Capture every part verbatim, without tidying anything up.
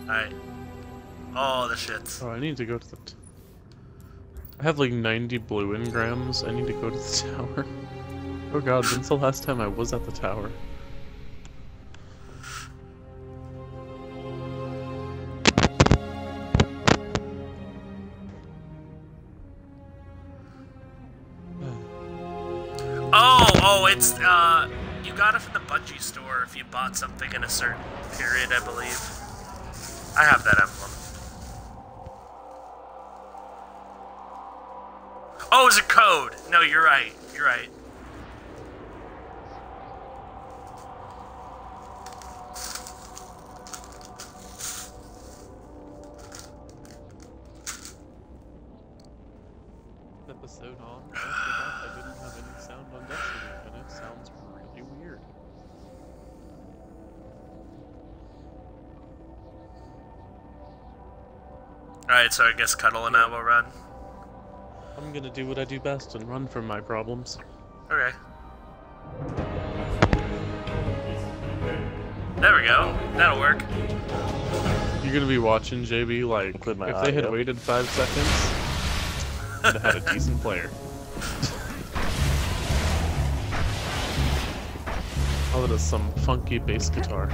Alright. Oh, the shits. Oh, I need to go to the... T I have like ninety blue engrams. I need to go to the tower. Oh god, when's the last time I was at the tower? Oh, oh, it's, uh, you got it from the Bungie store if you bought something in a certain period, I believe. I have that emblem. Oh, it's a code! No, you're right, you're right. Episode on. I forgot I didn't have any sound on Destiny, and it sounds really weird. Alright, so I guess Cuddle and I will run. I'm gonna do what I do best and run from my problems. Okay. There we go. That'll work. You're gonna be watching, J B, like, if audio. they had waited five seconds, they'd have had a decent player. Oh, that is some funky bass guitar.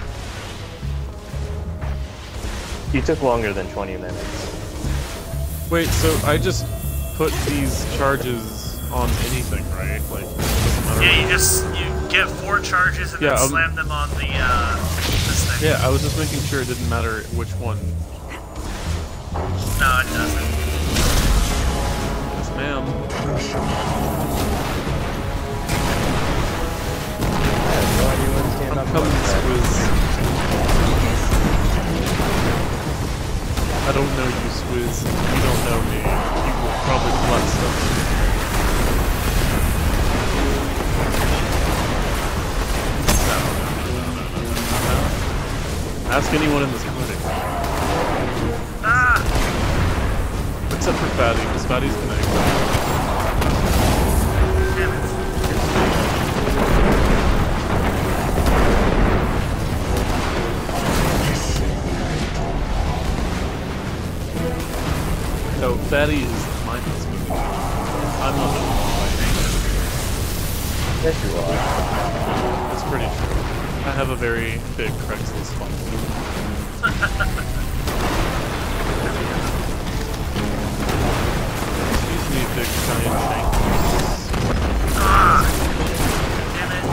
You took longer than twenty minutes. Wait, so I just put these charges on anything, right? Like, it doesn't matter. Yeah, you just, you get four charges and Yeah, then um, slam them on the, uh, this thing. Yeah, I was just making sure it didn't matter which one. No, it doesn't. Yes, ma'am. I'm coming, Squiz. I don't know you, Squiz. You don't know me. You will probably collect stuff. No, no, no, no, no, no. Ask anyone in this clinic. Ah! Except for Fatty, because Fatty's gonna ignore. Damn it. So Fatty is mindless with me. I'm not the one fighting. Yes, you are. That's pretty true. I have a very big Craigslist following. Excuse me, big giant shank. Ah! Damn it.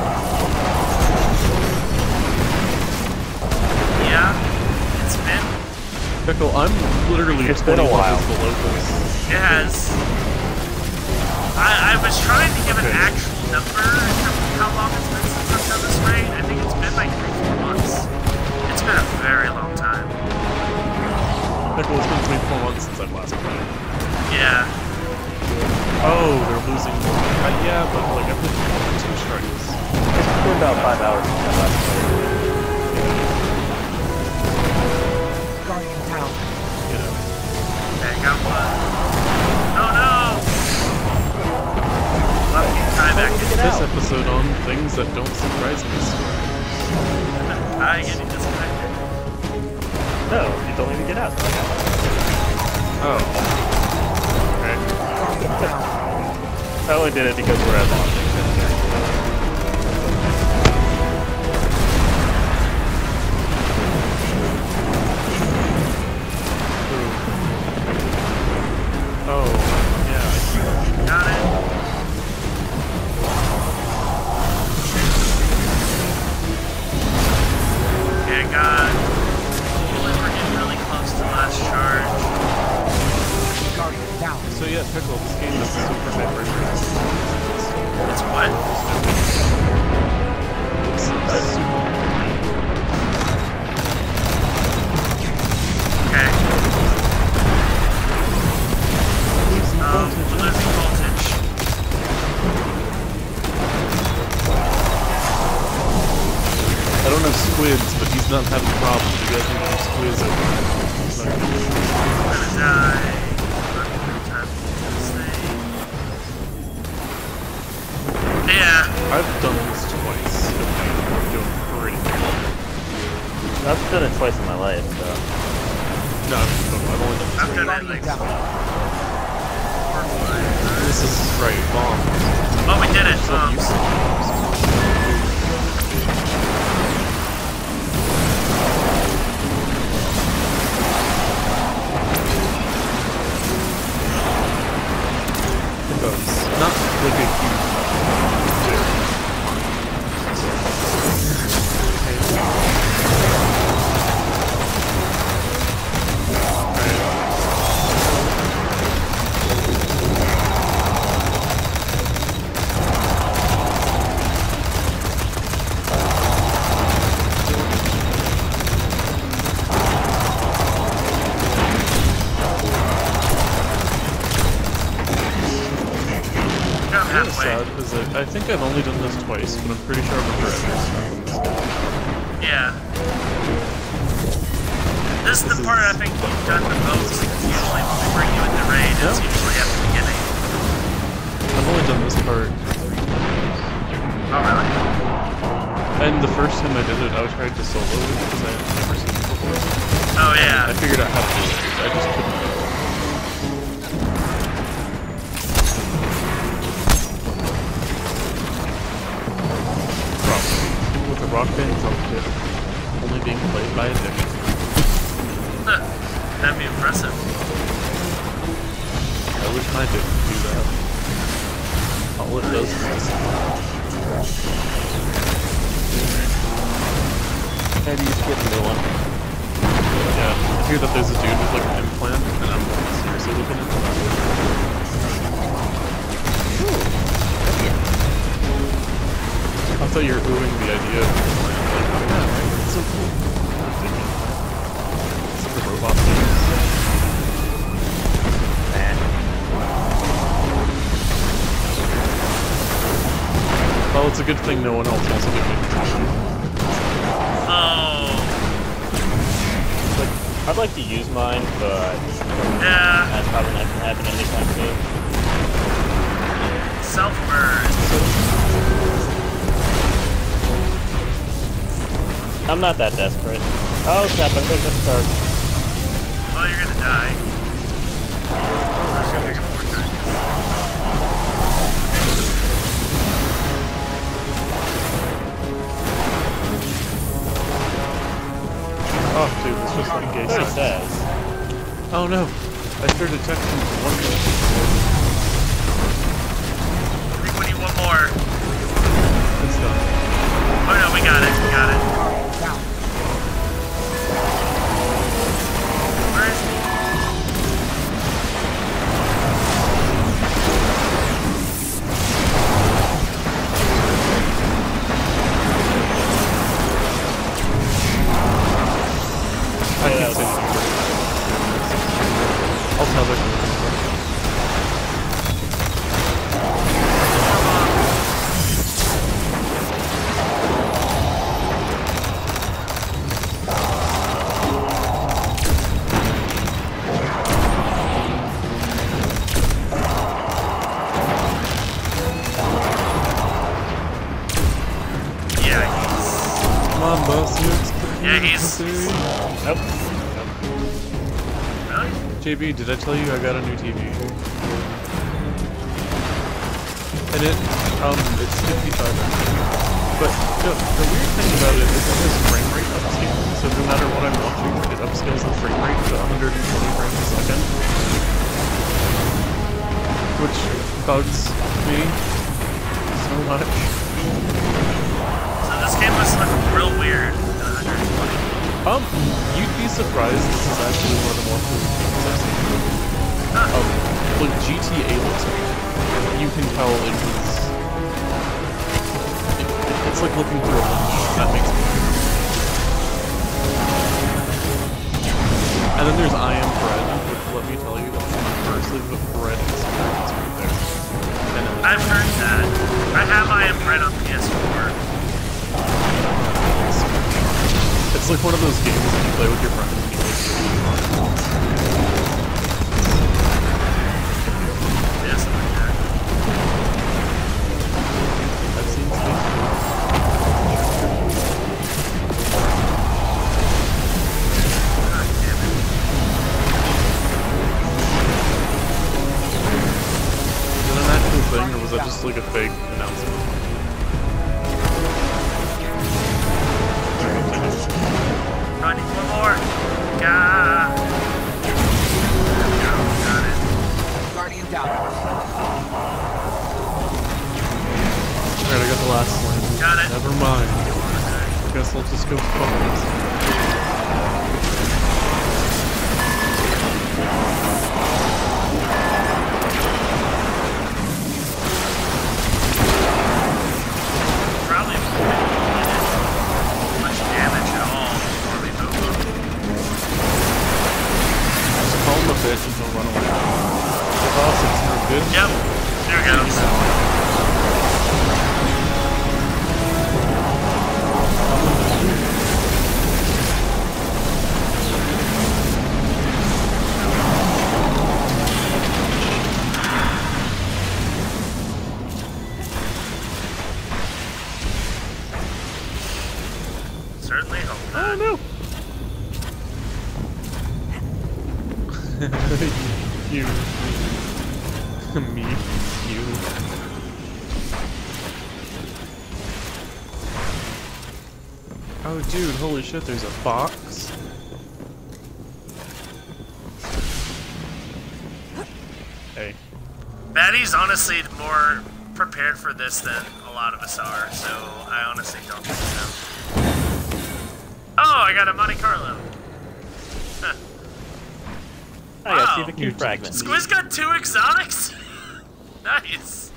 Yeah, it's been. Pickle, I'm literally It's been a twenty while. levels below this. It has. I, I was trying to give an Okay. actual number in terms of how long it's been since I've done this raid. I think it's been like three, four months. It's been a very long time. Pickle, it's been twenty-four months since I've last played. Yeah. Oh, they're losing. Uh, yeah, but like I've been two strikes. It's been about five hours since I last played. Guardian down. You know. Okay, got one. Oh no! Well, you can try back in. This episode on things that don't surprise me. I getting disconnected. No, you told me to get out. Oh. Okay. Guardian down. I only did it because we're at launch. Oh, yeah. Got it. Okay, I got. Hopefully we're getting really close to last charge. Guardian down. So yeah, Pickle, this game is super hyper. It's what? It's super. Okay. Um, we're losing voltage. I don't have squids, but he's not having problems. You guys need some squids over there. I'm gonna die. Every time we do this thing. Yeah. I've done this twice, and I'm doing pretty good. I've done it twice in my life, so. No, I've I've only done I've done it Guardian like down. four or five. this. This is right, bombs. Oh, we did it. So Um, you said- It's not like a huge. I'm Kind of halfway. sad because I, I think I've only done this twice, but I'm pretty sure I remember every this guy. Yeah. This is the This part I is- think you've done the most. Usually when we bring you into raid, it's Yeah. usually at the beginning. I've only done this part, Oh, really? and the first time I did it, I tried to solo it because I had never seen it before. Oh, I yeah. figured out how to do it. I just couldn't do it. Problem. With the Rock Band drum kit only being played by a dick. Huh. That'd be impressive. I wish my dick could do that. All it does is listen. How do you skip a new one? Yeah, I hear that there's a dude with like an implant, and I'm seriously looking into that. I thought you were oohing the idea of an implant. Like, oh yeah, right? It's so cool. I'm thinking, it's like a robot thing. Well, it's a good thing no one else wants to do it. Oh. Like, I'd like to use mine, but Yeah. that's probably not gonna happen anytime soon. Self-burn. I'm not that desperate. Oh crap, I'm going to start. Oh, you're gonna die. I'm just gonna make it more time. Oh, dude, it's just like gay That's what it sex. says. Oh no, I started texting one guy. I think we need one more. It's done. Oh no, we got it. We got it. Down. Where is he? I can't say anything. I'll tell them. Yeah, he's. Come on, boss. Yeah, he's. Nope. Really? J B, did I tell you I got a new T V? And it, um, it's fifty-five. But the, the weird thing about it is it has frame rate upscaling, so no matter what I'm watching, it upscales the frame rate to one hundred twenty frames a second. Which bugs me so much. So this game must look real weird at one hundred twenty. Um, you'd be surprised this is actually one of the more fluid games I've seen. Huh. Um, when G T A looks weird, you can tell it was... It, it, it's like looking through a lens. That makes me And then there's I Am Bread, which let me tell you, that's an immersive bread experience right there. And it was I've heard that. I have I Am Bread on P S four. It's like one of those games that you play with your friends and you like Yeah, something like that. I've seen stuff. God damn it. just like a fake announcement. I need one more. Gah. Go, got it. Guardian down. Alright, I got the last one. Got it. Never mind. I guess I'll just go focus. Probably won't do much damage at all before we move. Just call him a bitch and he'll run away. If Austin's no bitch. Yep. There goes. Certainly hope not. Oh no! you, me, you. Oh dude, holy shit, there's a box? Hey. Batty's honestly more prepared for this than a lot of us are, so I honestly don't think so. Oh, I got a Monte Carlo. Huh. I got Wow. see the cube fragment. Squiz got two exotics? Nice.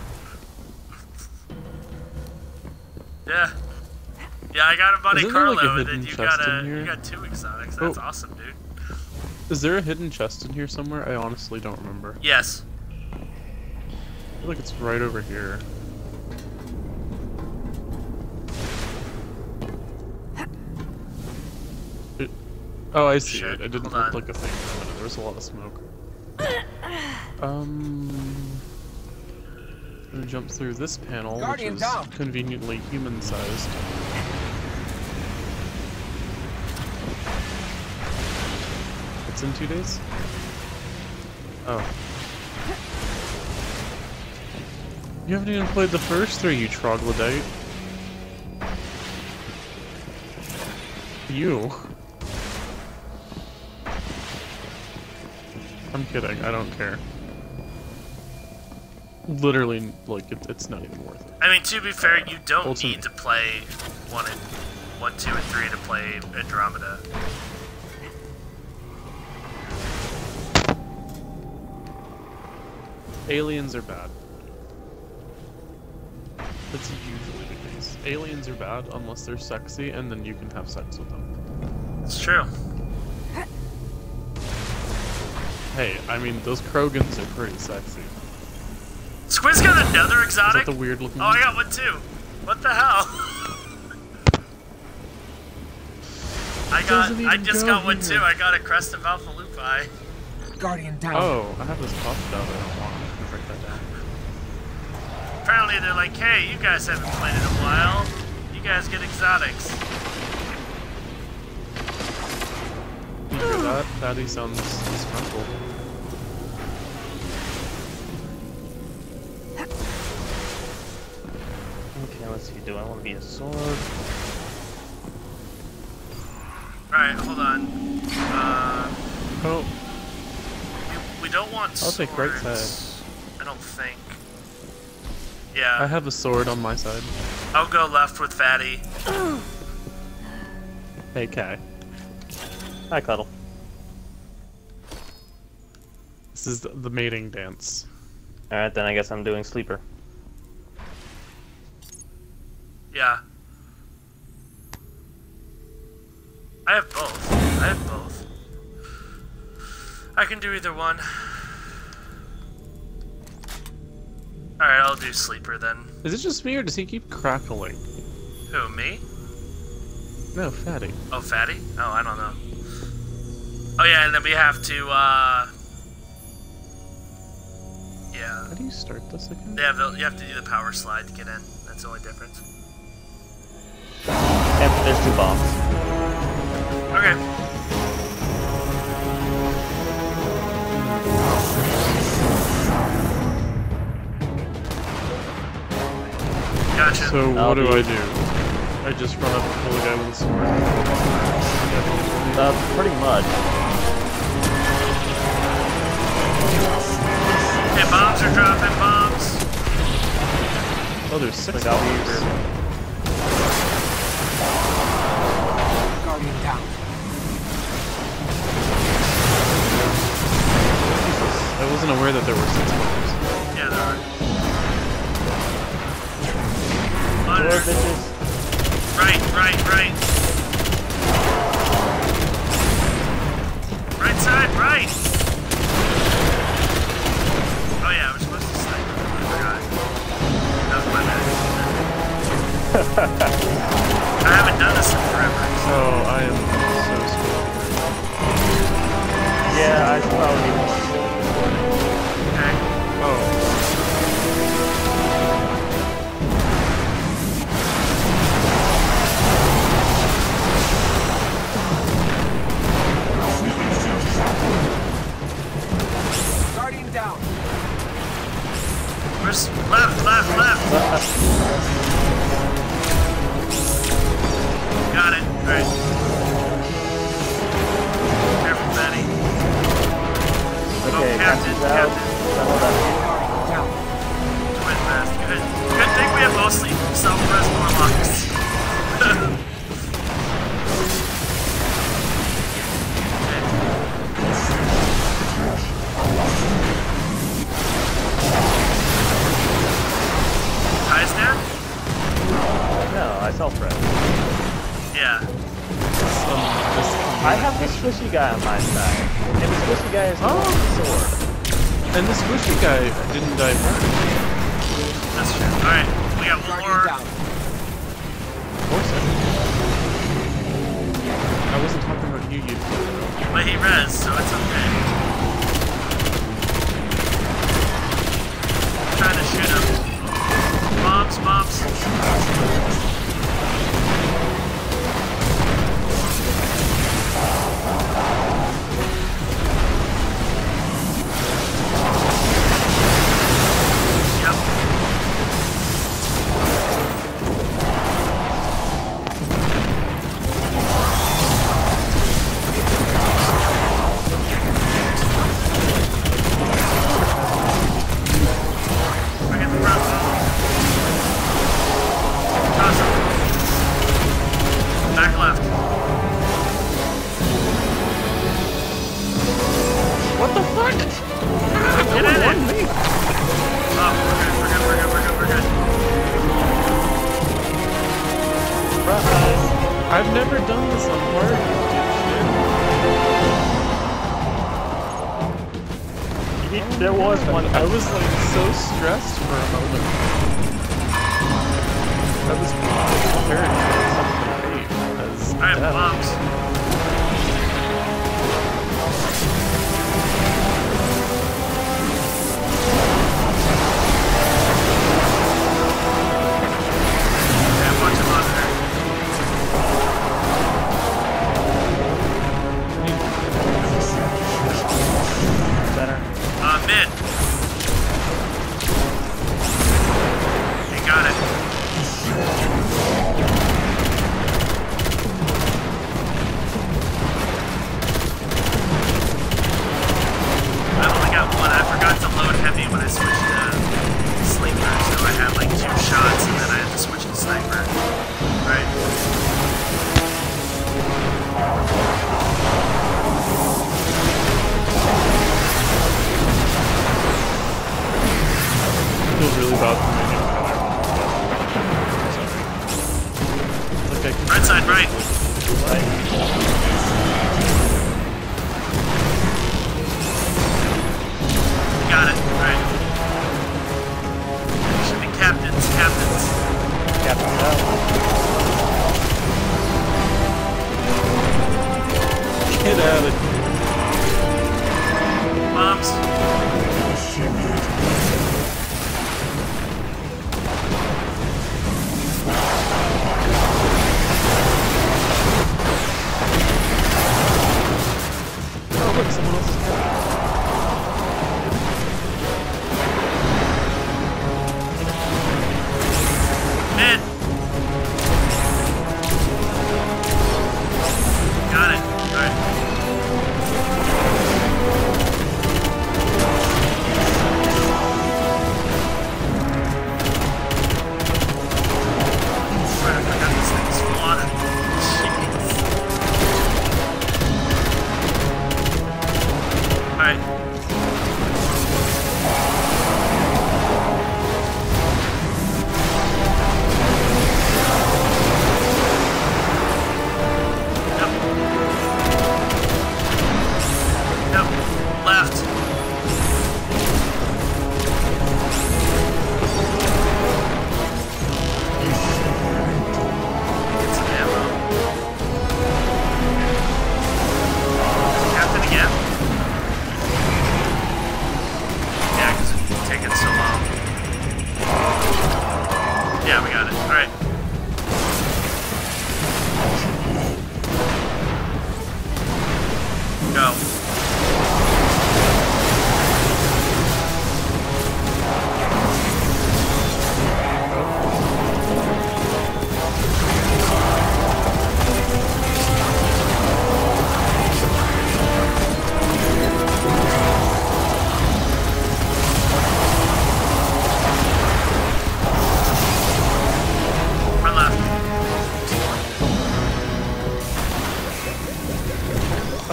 Yeah. Yeah, I got a Monte Isn't there, like, a Carlo, and then hidden you chest got a in here? you got two exotics. That's Oh. awesome, dude. Is there a hidden chest in here somewhere? I honestly don't remember. Yes. I feel like it's right over here. It, oh, I see Shit, it. It didn't hold look on. like a thing for a minute. There was a lot of smoke. Um, I'm gonna jump through this panel, Guardian which is down. conveniently human-sized. It's in two days? Oh. You haven't even played the first three, you troglodyte. You. I'm kidding, I don't care. Literally, like, it, it's not even worth it. I mean, to be fair, you don't Ultimate. need to play one and one, two, and three to play Andromeda. Aliens are bad. That's usually the case. Aliens are bad unless they're sexy, and then you can have sex with them. It's true. Hey, I mean, those Krogans are pretty sexy. Squiz got another Is that exotic? the weird looking Oh, I got one too. What the hell? I got. Doesn't I even just go got one here. too. I got a Crest of Alpha Lupi. Guardian down. Oh, I have this pop out. I don't want. I'm gonna break that down. Apparently, they're like, "Hey, you guys haven't played in a while. You guys get exotics." You hear that? Fatty sounds disgruntled. Okay, let's see. Do I want to be a sword? All right, hold on. Uh, Oh, we, we don't want I'll swords. take right side. I don't think. Yeah. I have a sword on my side. I'll go left with Fatty. Hey, Kai. Hi, Cuddle. This is the, the mating dance. Alright, then I guess I'm doing Sleeper. Yeah. I have both. I have both. I can do either one. Alright, I'll do Sleeper then. Is it just me, or does he keep crackling? Who, me? No, Fatty. Oh, Fatty? Oh, I don't know. Oh yeah, and then we have to, uh... yeah. How do you start this again? They have the, you have to do the power slide to get in. That's the only difference. And there's two bombs. Okay. So I'll what do be- I do? I just run up and kill the guy with a sword? Uh, pretty much. Hey, bombs are dropping, bombs. Oh, there's six Like, I'll be bombs. Guardian down. I wasn't aware that there were six bombs. Yeah, there are. Door, Monitor. bitches. Right, right, right. Right side, right. Oh yeah, we're supposed to snipe. I forgot. That was my bad. I haven't done this in forever. So. Oh, I am so screwed. Yeah, I probably won't. Okay. Oh. Guardian down. Where's left, left, left? Got it. Alright. Careful, Betty. Okay, Oh, Captain, Captain's out. Captain. Hold on. Guardian down. Twin fast. Good. Good thing we have mostly self-res warlocks. Eyes down? No, I self-res. Yeah. Um, just, I have the squishy guy on my side. And the squishy guy is Oh. the sword. and this squishy guy didn't die first. That's true. Alright, we got one Guardian more. down. Of course I did. I wasn't talking about you, you. But he res, so it's okay. I'm trying to shoot him. Bombs, bombs. Yep. We're getting the front wall. Toss him. Back left. What the fuck? Get in it. Me. Oh, we're good, we're good, we're good, we're good, we're good. Surprise! I've never done this on hard, He- There was one. I was like so stressed for a moment. I was prepared for something great. As Alright, death. bombs. Yeah, watch him on there. Center. Uh, mid. He got it. I only got one. I forgot to load heavy when I switched to sleeper, so I had like two shots and then I had to switch to sniper. Right? I feel really bad for making color. Sorry. Like I can Right side, right. Got it. Right. Should be captains, captains. Captain's out. get out of here. Bombs. Oh look, someone else is Mid.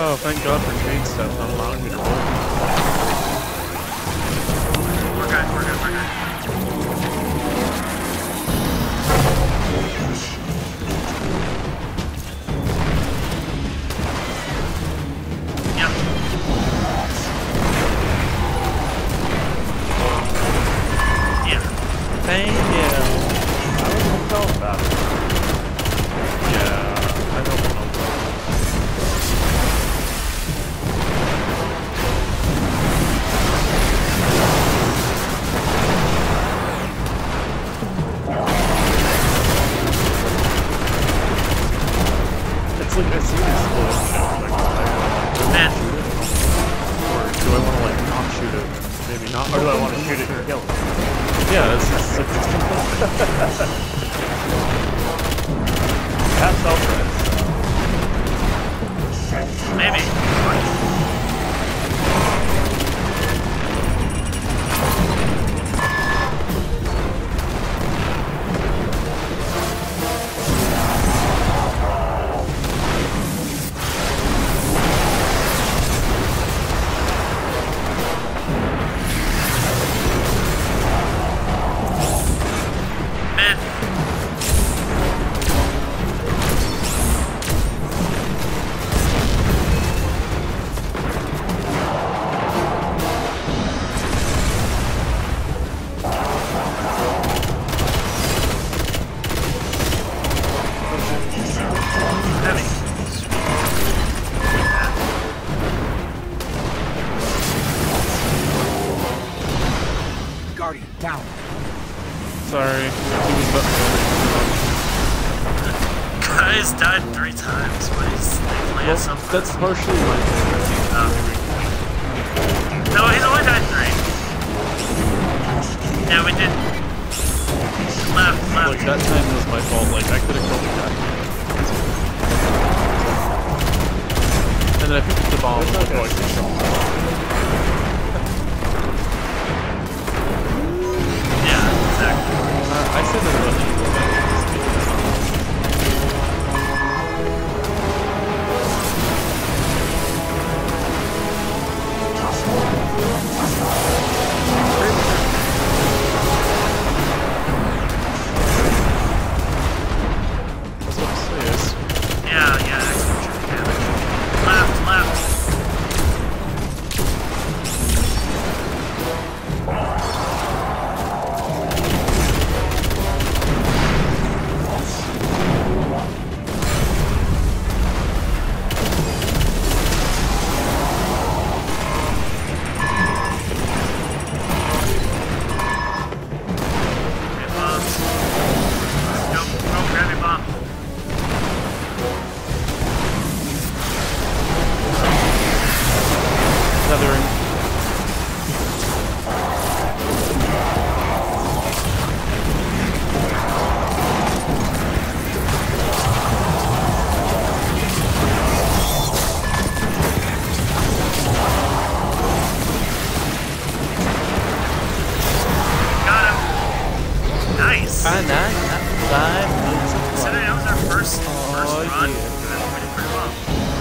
Oh, thank God for trade stuff not allowing me to roll. We're good, we're good, we're good. Yep. Yeah. Thank you. I was compelled about it. Yeah, I don't know. It's like I see this little shit, like, I Man. shoot it, or do I want to like not shoot it? Maybe not. Or do I want to shoot it and kill it? Yeah, it's it's, it's, Have self-res. Maybe. Mid. Heavy. Guardian, down. sorry. He was about Guys died three times. What is they play well, us something? that's partially my fault. Oh. No, he's only died three. Yeah, we did. Left, left. Like, that time was my fault. Like, I could have killed the guy. And then I picked up the bomb. It's not before I gonna could shoot. Yeah, exactly. Uh, I said that it wasn't evil. That's what it says. Yeah, yeah, exposure damage. Left, left. Okay, bombs. Go, go, grab your bomb. Tethering. Got him. Nice. And that, five minutes of Considering that was our first, first Oh, run, yeah. we did pretty well.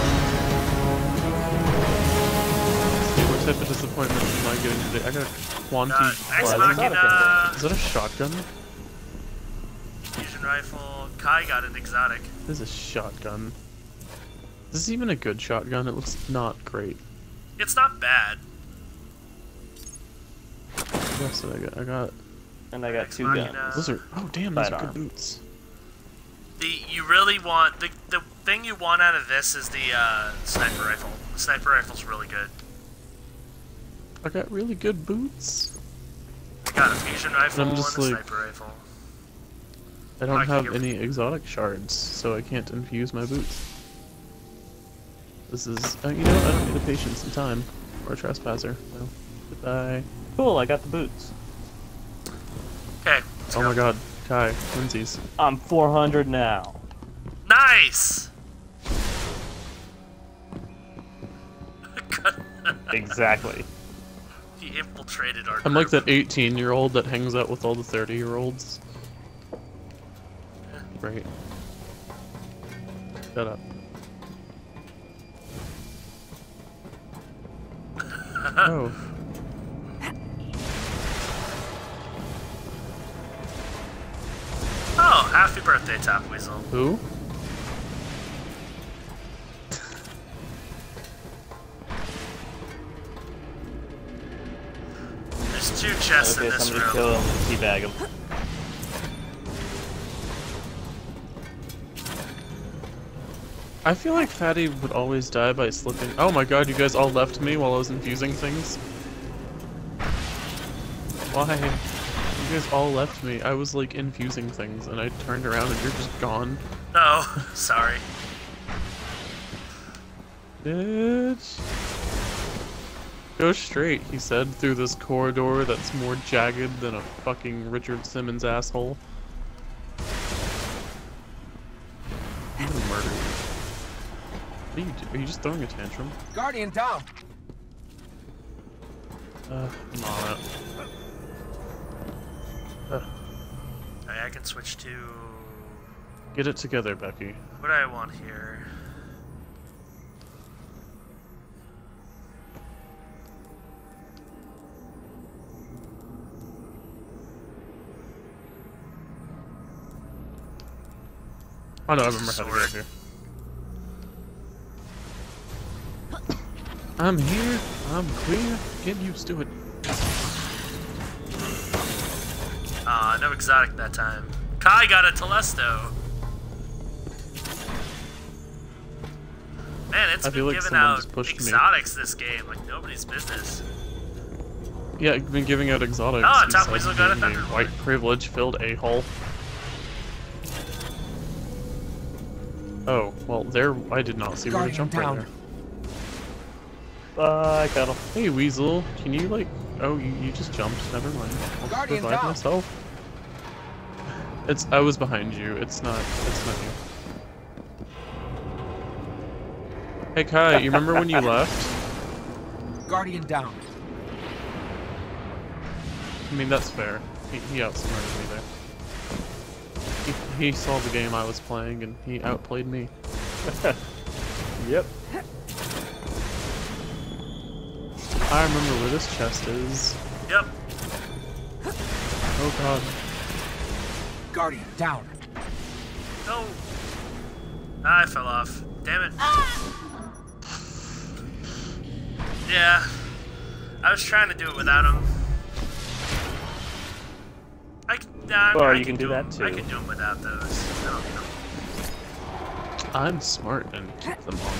What type of disappointment am I getting today? I got a Quanti. Uh, Ex Well, Machina, Is that a shotgun? fusion rifle. Kai got an exotic. This is a shotgun. Is this even a good shotgun? It looks not great. It's not bad. What else did I get? I got. And I got Ex two Machina. guns. Those are. Oh, damn, those are Sidearm. good boots. The you really want the the thing you want out of this is the uh, sniper rifle. The sniper rifle's really good. I got really good boots. I got a fusion rifle I'm and a just like- sniper rifle. I don't I can have get- any exotic shards, so I can't infuse my boots. This is. Uh, you know what? I don't need a patience in time. Or a trespasser. No. Goodbye. Cool, I got the boots. Okay. let's Oh go. my god. Kai. Lindsay's. I'm four hundred now. Nice. Exactly. He infiltrated our. I'm like group. that eighteen year old that hangs out with all the thirty year olds. Right. Shut up. Oh. Oh, happy birthday, Top Weasel. Who? There's two chests Okay, in this somebody room. kill him, teabag him. I feel like Fatty would always die by slipping. Oh my god, you guys all left me while I was infusing things? Why? You guys all left me. I was like infusing things and I turned around and you're just gone. Oh, sorry. Bitch. Go straight, he said, through this corridor that's more jagged than a fucking Richard Simmons asshole. I'm gonna murder you. What are you do? Are you just throwing a tantrum? Guardian down. Uh, I'm on it. Uh, Alright, I can switch to... get it together, Becky. What do I want here? Oh no, I remember how to get here. I'm here, I'm clear, get used to it. Ah, uh, no exotic that time. Kai got a Telesto. Man, it's I been feel like giving someone out just pushed me. exotics this game like nobody's business. Yeah, I've been giving out exotics. Oh, besides Top Weasel got a being Thunderlord. white privilege filled a-hole. Oh, well, there, I did not see where to Guardian jump right down. there. Bye, Cuddle. Hey, Weasel, can you, like... Oh, you, you just jumped. Never mind. I'll Guardian revive down. myself. It's... I was behind you. It's not... It's not you. Hey, Kai, you remember when you left? Guardian down. I mean, that's fair. He, he outsmarted me there. He, he saw the game I was playing, and he outplayed me. Yep. I remember where this chest is. Yep. Oh god. Guardian down. No. Ah, I fell off. Damn it. Yeah. I was trying to do it without him. I can, nah, Or I you can do them, that too. I can do them without those. I don't know. I'm smart and keep them on.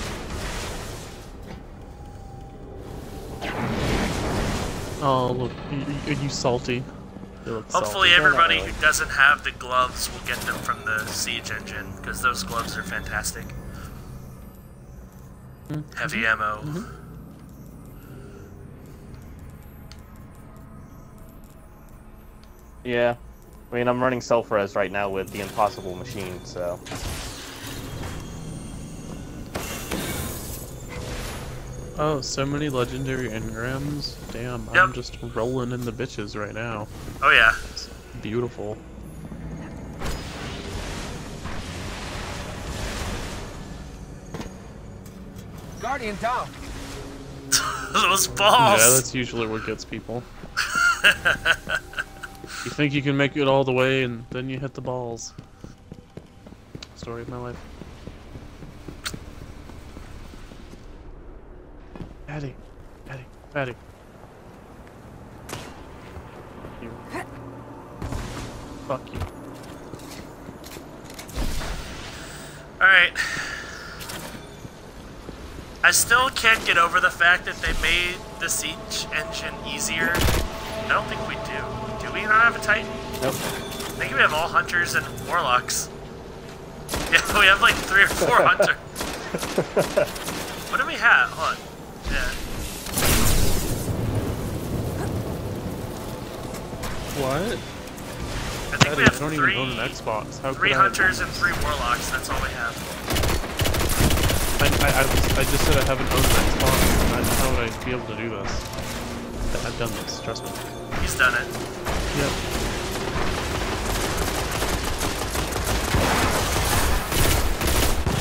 Oh, look, you, you, you salty. You look Hopefully salty. everybody really. who doesn't have the gloves will get them from the Siege engine, because those gloves are fantastic. Mm-hmm. Heavy ammo. Mm-hmm. Yeah. I mean, I'm running self-res right now with the Impossible Machine, so... Oh, so many legendary engrams. Damn, Yep. I'm just rolling in the bitches right now. Oh yeah. It's beautiful. Guardian down. Those balls! Yeah, that's usually what gets people. You think you can make it all the way, and then you hit the balls. Story of my life. Patty, Patty, Patty. You. Fuck you. Alright. I still can't get over the fact that they made the Siege engine easier. I don't think we do. Do we not have a Titan? Nope. I think we have all Hunters and Warlocks. Yeah, we have like three or four Hunters. What do we have? Hold on. Yeah. What? I think Patty, we have I don't three, even own an Xbox. How three could I... Hunters and three Warlocks. That's all we have. I, I, I, was, I just said I haven't owned an Xbox. I, how would I be able to do this? I've done this, trust me. He's done it. Yep.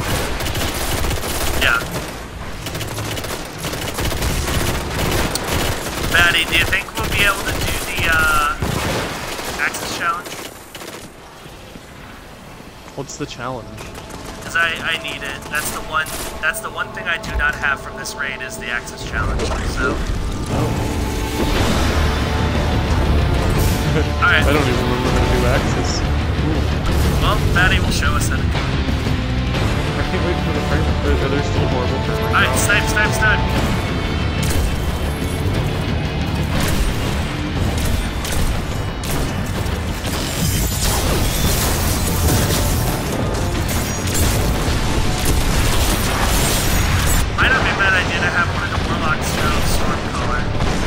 Yeah. Hey, do you think we'll be able to do the uh, Axis challenge? What's the challenge? Because I, I need it. That's the one. That's the one thing I do not have from this raid is the Axis challenge. So. All right. I don't even remember how to do Axis. Well, Maddie will show us it. I can't wait for the frame. Are, are there still horrible frame rates? Alright, snipe, snipe, snipe. Might not be a bad idea to have one of the Warlocks go storm color.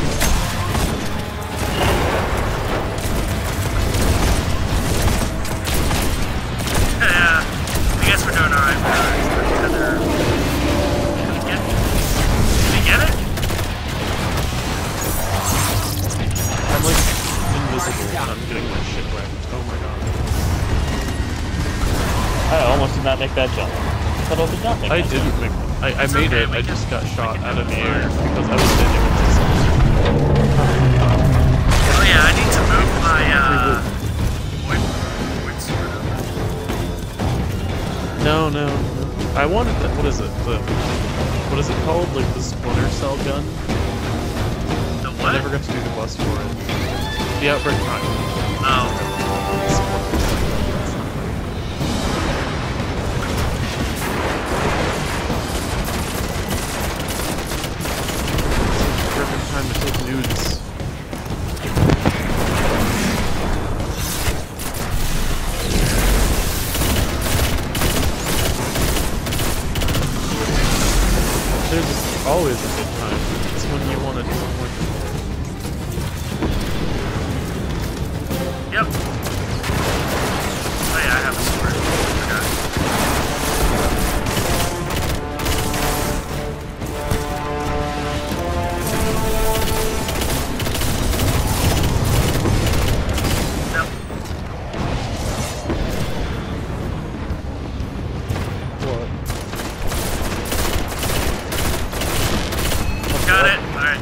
Yeah, I guess we're doing alright. We're together. Did we get it? Did we get it? I'm like invisible and I'm getting my shit wrecked. Oh my god. I almost did not make that jump. But I did not make I that didn't jump. make I, I It's made okay, it, we I can- just got shot we can out of do the it. air because I was standing with this. Oh yeah, I need to move my, uh... Void, void sword over. No, no. I wanted that. What is it? The what is it called? Like the splinter cell gun? The I what? never got to do the quest for it. The outbreak time. Oh. Perfect time to take nudes. There's always a good time. It's when you want to do more. Yep. Oh yeah, I have a sword. I forgot. Yep. What? Got it. Alright.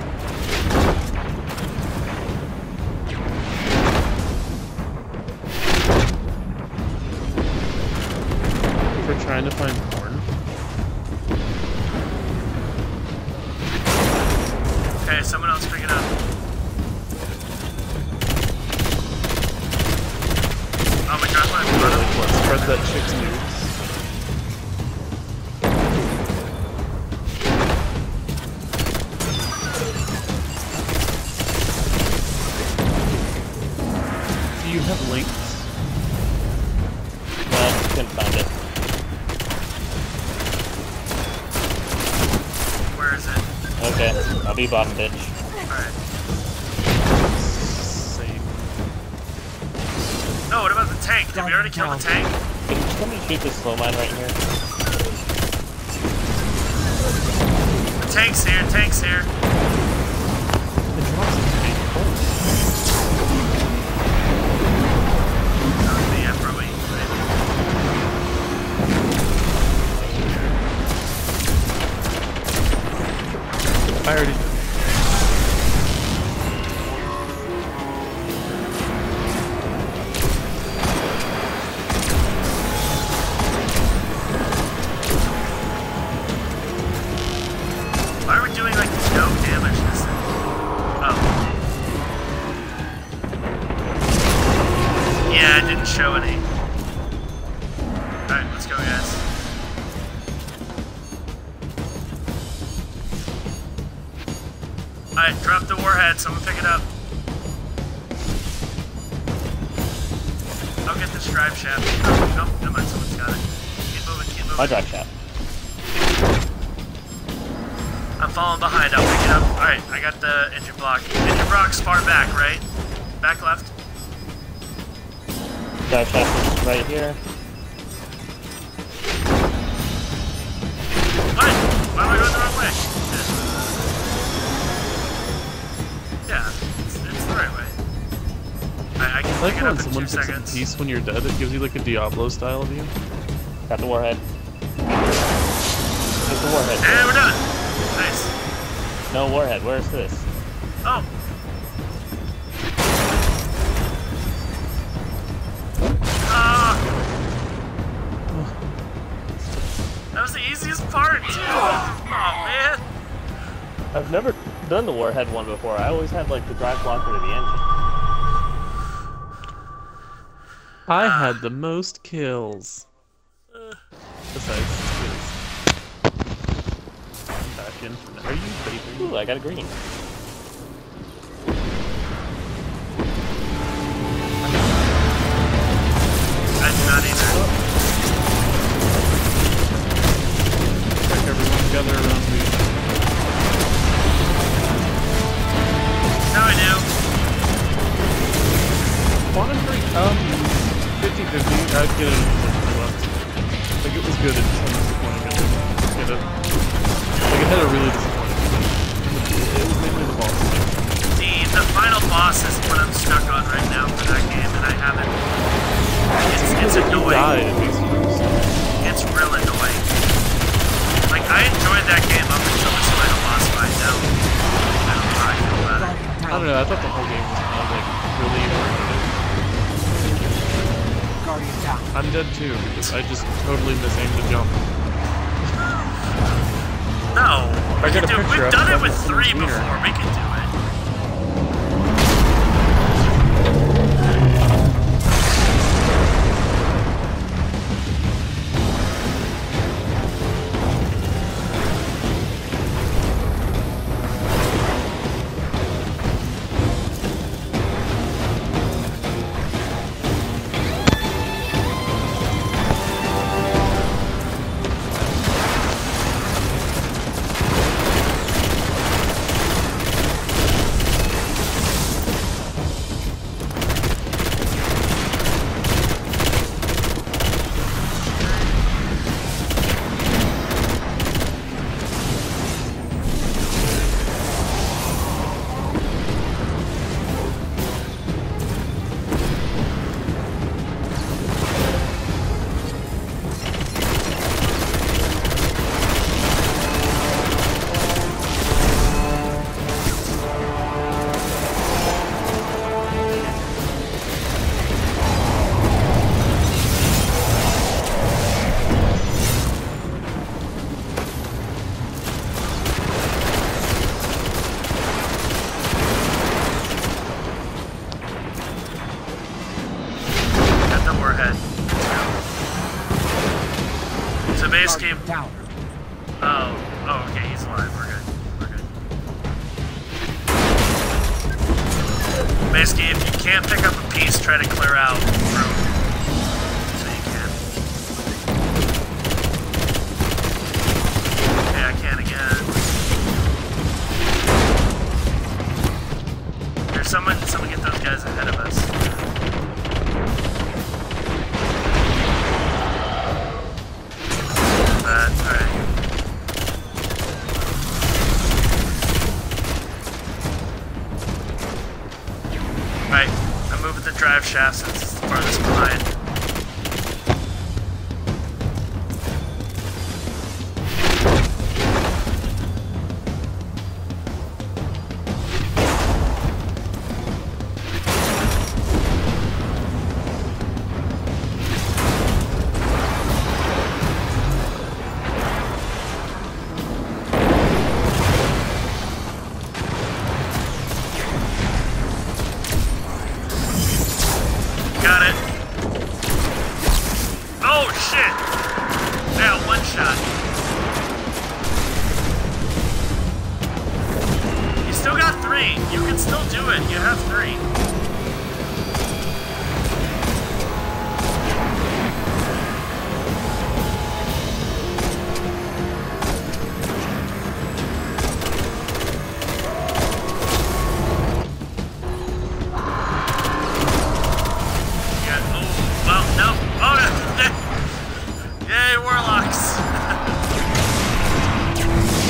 For trying to find porn. Okay, someone else pick it up. Oh my god, my brother. Let's spread that chick's nudes. Do you have links? No, I couldn't find it. Where is it? Okay, I'll be bottom bitch. Alright. Same. No, what about the tank? Did we already kill the tank? Can somebody shoot this slow mine right here? The tank's here, tank's here. It drops into me. Holy That was the Afro eight, right? I already did. Why are we doing like no damage this thing? Oh. Yeah, it didn't show any. Alright, let's go, guys. Alright, drop the warhead. Someone pick it up. I'll get the scribe shaft. Oh, nope, never mind. Someone's got it. Keep moving, keep moving. My drive shaft. I'm falling behind. I'll pick it up. Alright, I got the engine block. Engine block's far back, right? Back left? Drive shaft is right here. What? Why am I going the wrong way? Yeah, it's, it's the right way. I, I can I like pick it when up in someone two picks up seconds. a piece when you're dead, it gives you like a Diablo style view. Got the warhead. There's the warhead. And we're done. Nice. No warhead. Where's this? Oh, easiest part, too. Oh, man. I've never done the Warhead one before. I always had like the drive blocker to the engine. I had the most kills. Besides skills. I'm back in for now. Are you vaping? Ooh, I got a green. I do not either. Check everyone together around me. Now I do. Quantum Break, um, fifty fifty, I'd get it in two months. Like, it was good, it just had disappointing. I didn't get it. Like, it had a really disappointing finish. It was mainly the boss. The, the final boss is what I'm stuck on right now for that game, and I haven't. It's, it's annoying. Die, it makes you lose. It's real annoying. Like, I enjoyed that game up until this final boss fight. Now, I don't know how I feel about it. I don't know, I thought the whole game was kind of, like, really repetitive. Guardian down. I'm dead too, because I just totally misaimed the jump. No, I we got can a do, picture we've of done it, it with that's three wiener. before. We can do it. Base game. Down. Oh, oh, okay, he's alive. We're good. We're good. Basically, if you can't pick up a piece, try to clear out room so you can. Okay, I can again. There's someone. Someone get those guys ahead of us. Drive shaft since it's the farthest behind. Got it. Oh, shit. Yeah, one shot. You still got three. You can still do it. You have three. Yay, warlocks!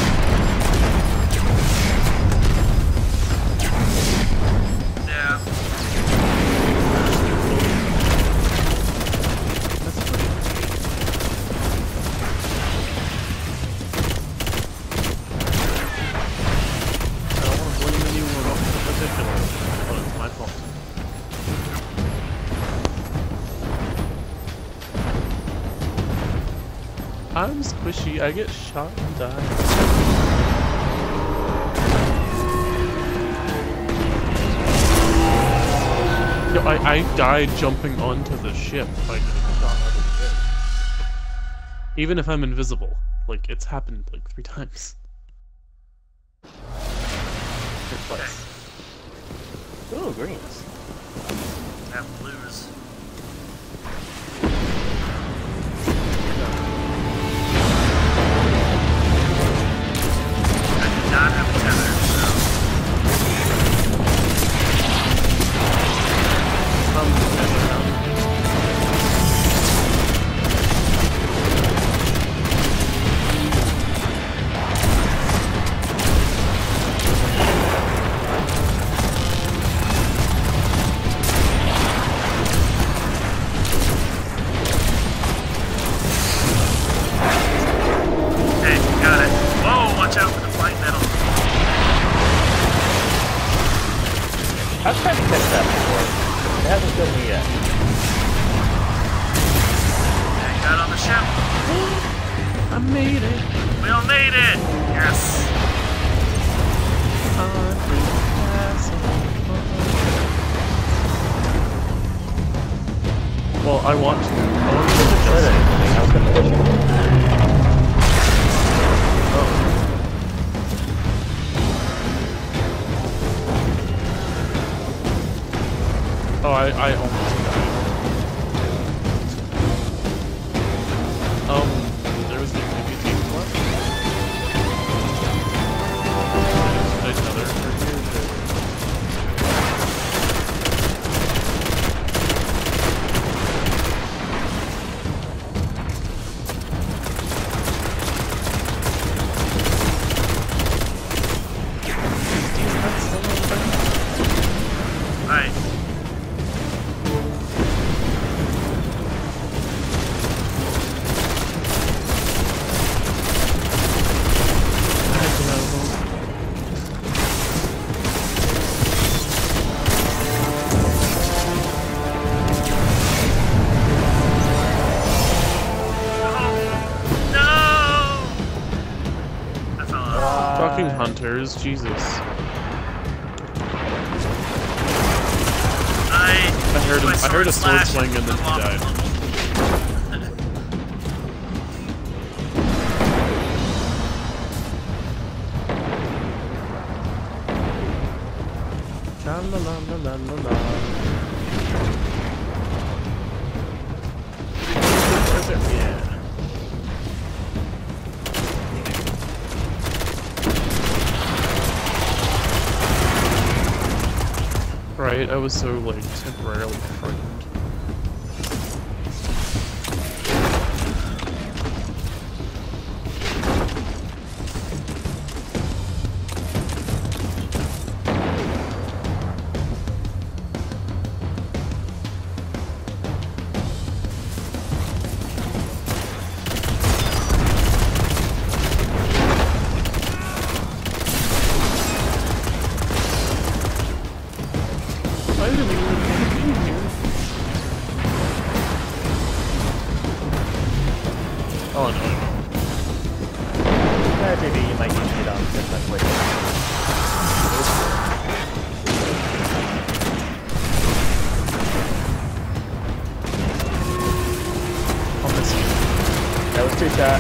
Yeah. I'm squishy. I get shot and die. Yo, I, I died jumping onto the ship by getting shot out of the ship. Even if I'm invisible. Like, it's happened like three times. Good place. Ooh, greens. I have blues. I do not have a tether, so. Um, Hey, got it. Whoa, watch out for the flight metal. I've tried to catch that before. It hasn't killed me yet. Okay, got on the ship. I made it. We all made it! Yes. Well, I want to. I want to I just... was gonna push it. Oh, I, I almost died. Um, there was like maybe team left. There's another right here. Alright. Fucking hunters, Jesus. I, I heard him, my I heard a sword slash swing and then he flew off died. the level. La la la la la la. Where's it? Yeah. Right, I was so like temporarily frightened. I didn't even want to be here. Oh no, I know. Yeah, J B, you might need to get on this much later. I'll miss you. That was two shot.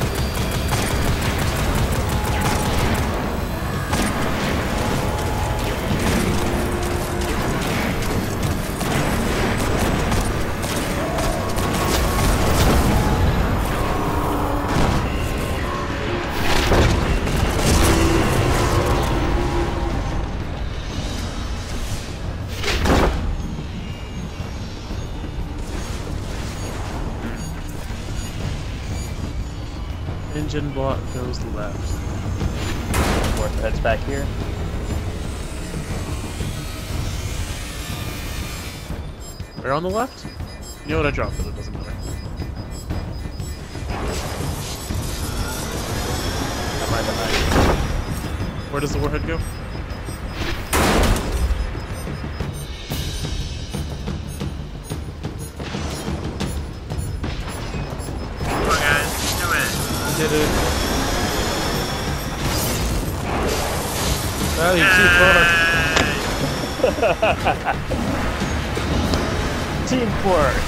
Engine block goes left. More heads back here. We're on the left? You know what, I dropped it, it doesn't matter. Am I behind? Where does the warhead go? Come on, guys, do it. Oh, you're too far. Teamwork.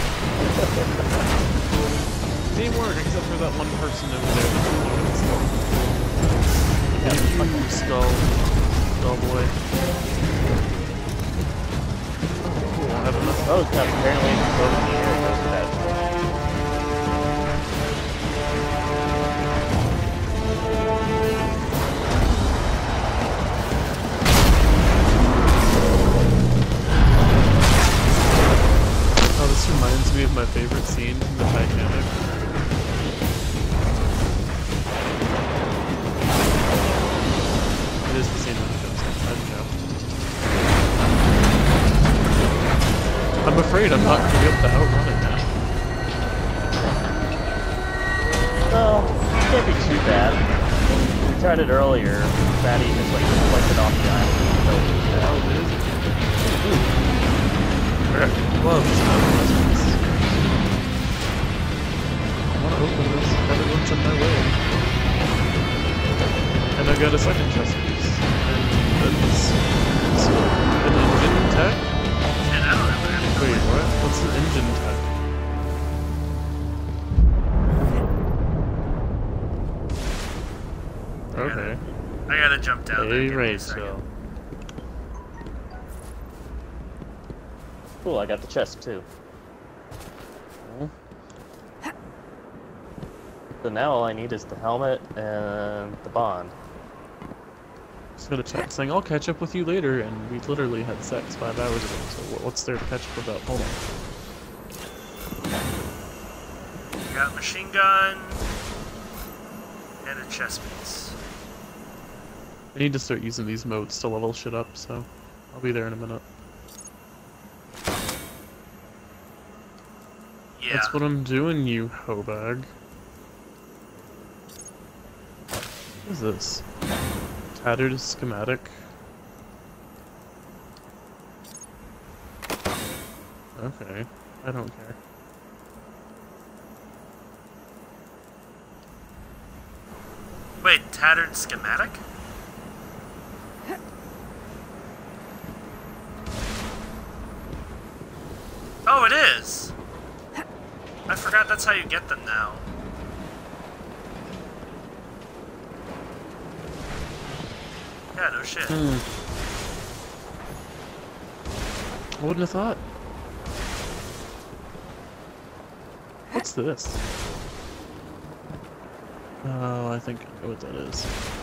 Teamwork, except for that one person over there that's doing stuff. You skull, skull boy. Oh, cool. I have enough. Oh, crap. Apparently it's close to the air. It goes to that. Oh, this reminds me of my favorite scene from the Titanic. It is the scene when it goes in. I don't know. I'm afraid I'm not going to be able to outrun it now. Well, it can't be too bad. We tried it earlier. Fatty just like deflected off the island. So, Oh, it is? Love this kind of recipes. I want to open this. Everyone's in my way. And I got a second chest piece. And that's so, an engine tech? And I don't know what happened. Wait, what? What's an engine tech? Okay. I gotta jump down there. Hey, Give me a right, second. so. cool, I got the chest too. So now all I need is the helmet and the bond. Just got a text saying, I'll catch up with you later, and we literally had sex five hours ago, so what's there to catch up about? Hold on. Got a machine gun and a chest piece. I need to start using these modes to level shit up, so I'll be there in a minute. Yeah. That's what I'm doing, you hoe bag. What is this? Tattered schematic. Okay, I don't care. Wait, tattered schematic? Oh, it is! I forgot that's how you get them now. Yeah, no shit. Hmm. I wouldn't have thought. What's this? Oh, I think I know what that is.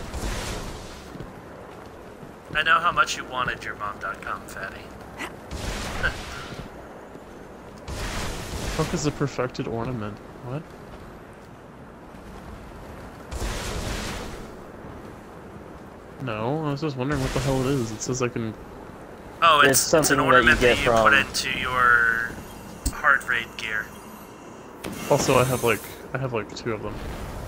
I know how much you wanted your mom dot com, fatty. Fuck is a perfected ornament? What? No, I was just wondering what the hell it is. It says I can... Oh, it's, It's it's, an something that you ornament that get you, put from- into your heart rate gear. Also, I have like, I have like two of them.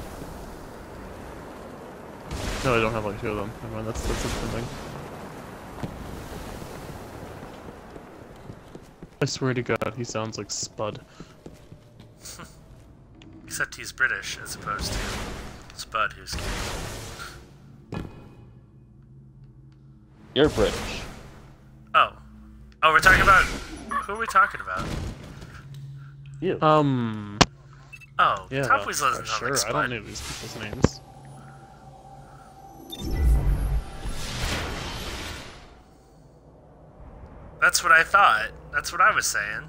No, I don't have like two of them. Never mind, that's, that's a different thing. I swear to God, he sounds like Spud. Except he's British as opposed to Spud, who's You're British. Oh. Oh, we're talking about... Who are we talking about? You. Um... Oh, Yeah, Top Weasel doesn't uh, sound sure, like I Spud. don't know these people's names. That's what I thought. That's what I was saying.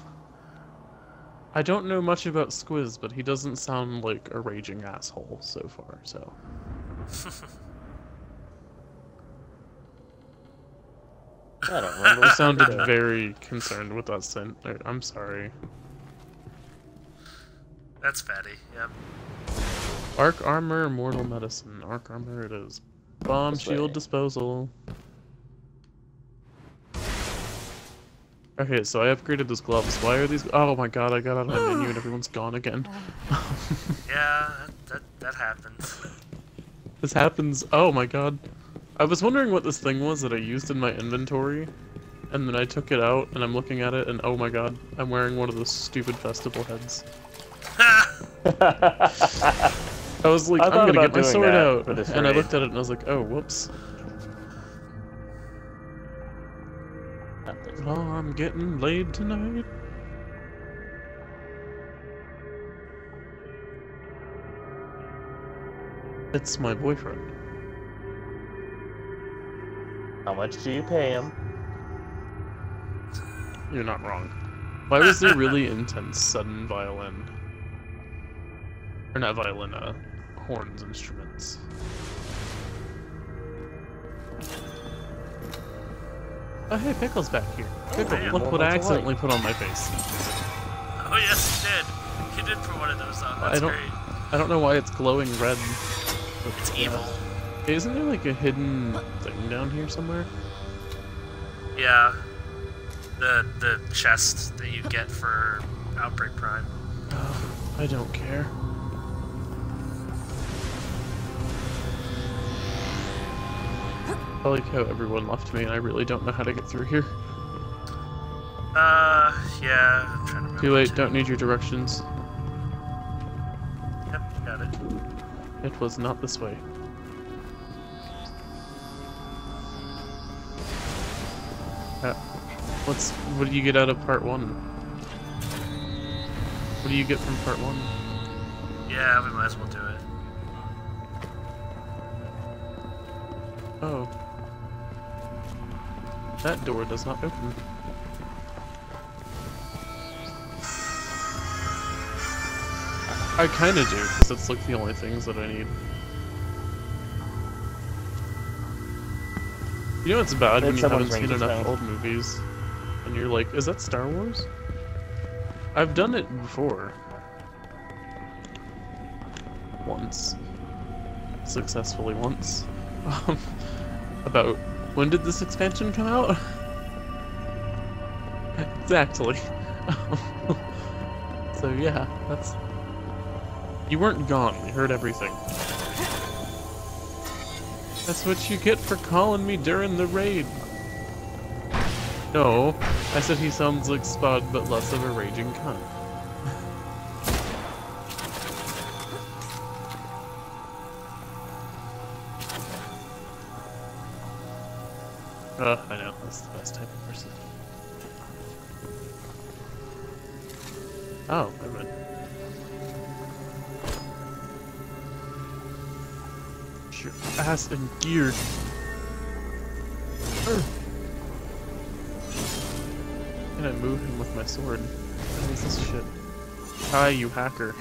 I don't know much about Squiz, but he doesn't sound like a raging asshole so far, so... I don't remember. I sounded very concerned with that scent. I'm sorry. That's fatty, yep. Arc armor, mortal medicine. Arc armor it is. Bomb This shield way. disposal. Okay, so I upgraded those gloves. Why are these? Oh my god! I got out of my menu and everyone's gone again. Yeah, that, that, that happens. This happens. Oh my god! I was wondering what this thing was that I used in my inventory, and then I took it out and I'm looking at it and oh my god! I'm wearing one of those stupid festival heads. I was like, I I'm thought gonna about get my doing sword that out, for this and I raid. looked at it and I was like, oh, whoops. Oh, I'm getting laid tonight. It's my boyfriend. How much do you pay him? You're not wrong. Why was there really intense sudden violin? Or not violin, uh, horns instruments. Oh hey, Pickle's back here. Pickle, man. look what I Moments of accidentally put on my face. Oh yes, you did. You did put one of those on. That's I don't, great. I don't know why it's glowing red. It's evil. Isn't there like a hidden thing down here somewhere? Yeah. The the chest that you get for Outbreak Prime. I don't care. I like how everyone left me and I really don't know how to get through here. Uh, yeah. I'm trying to remember. Too late, too. don't need your directions. Yep, got it. It was not this way. Uh, what's what do you get out of part one? What do you get from part one? Yeah, we might as well do it. Oh. That door does not open. I kinda do, because it's like the only things that I need. You know what's bad when you haven't Someone's seen ringing enough his old movies? And you're like, is that Star Wars? I've done it before. Once. Successfully once. Um, about, when did this expansion come out? Exactly. So yeah, that's... You weren't gone, we heard everything. That's what you get for calling me during the raid. No, I said he sounds like Spud, but less of a raging cunt. Uh, I know, that's the best type of person. Oh, never mind. Your ass in gear. Urgh. Can I move him with my sword? What is this shit? Hi, you hacker.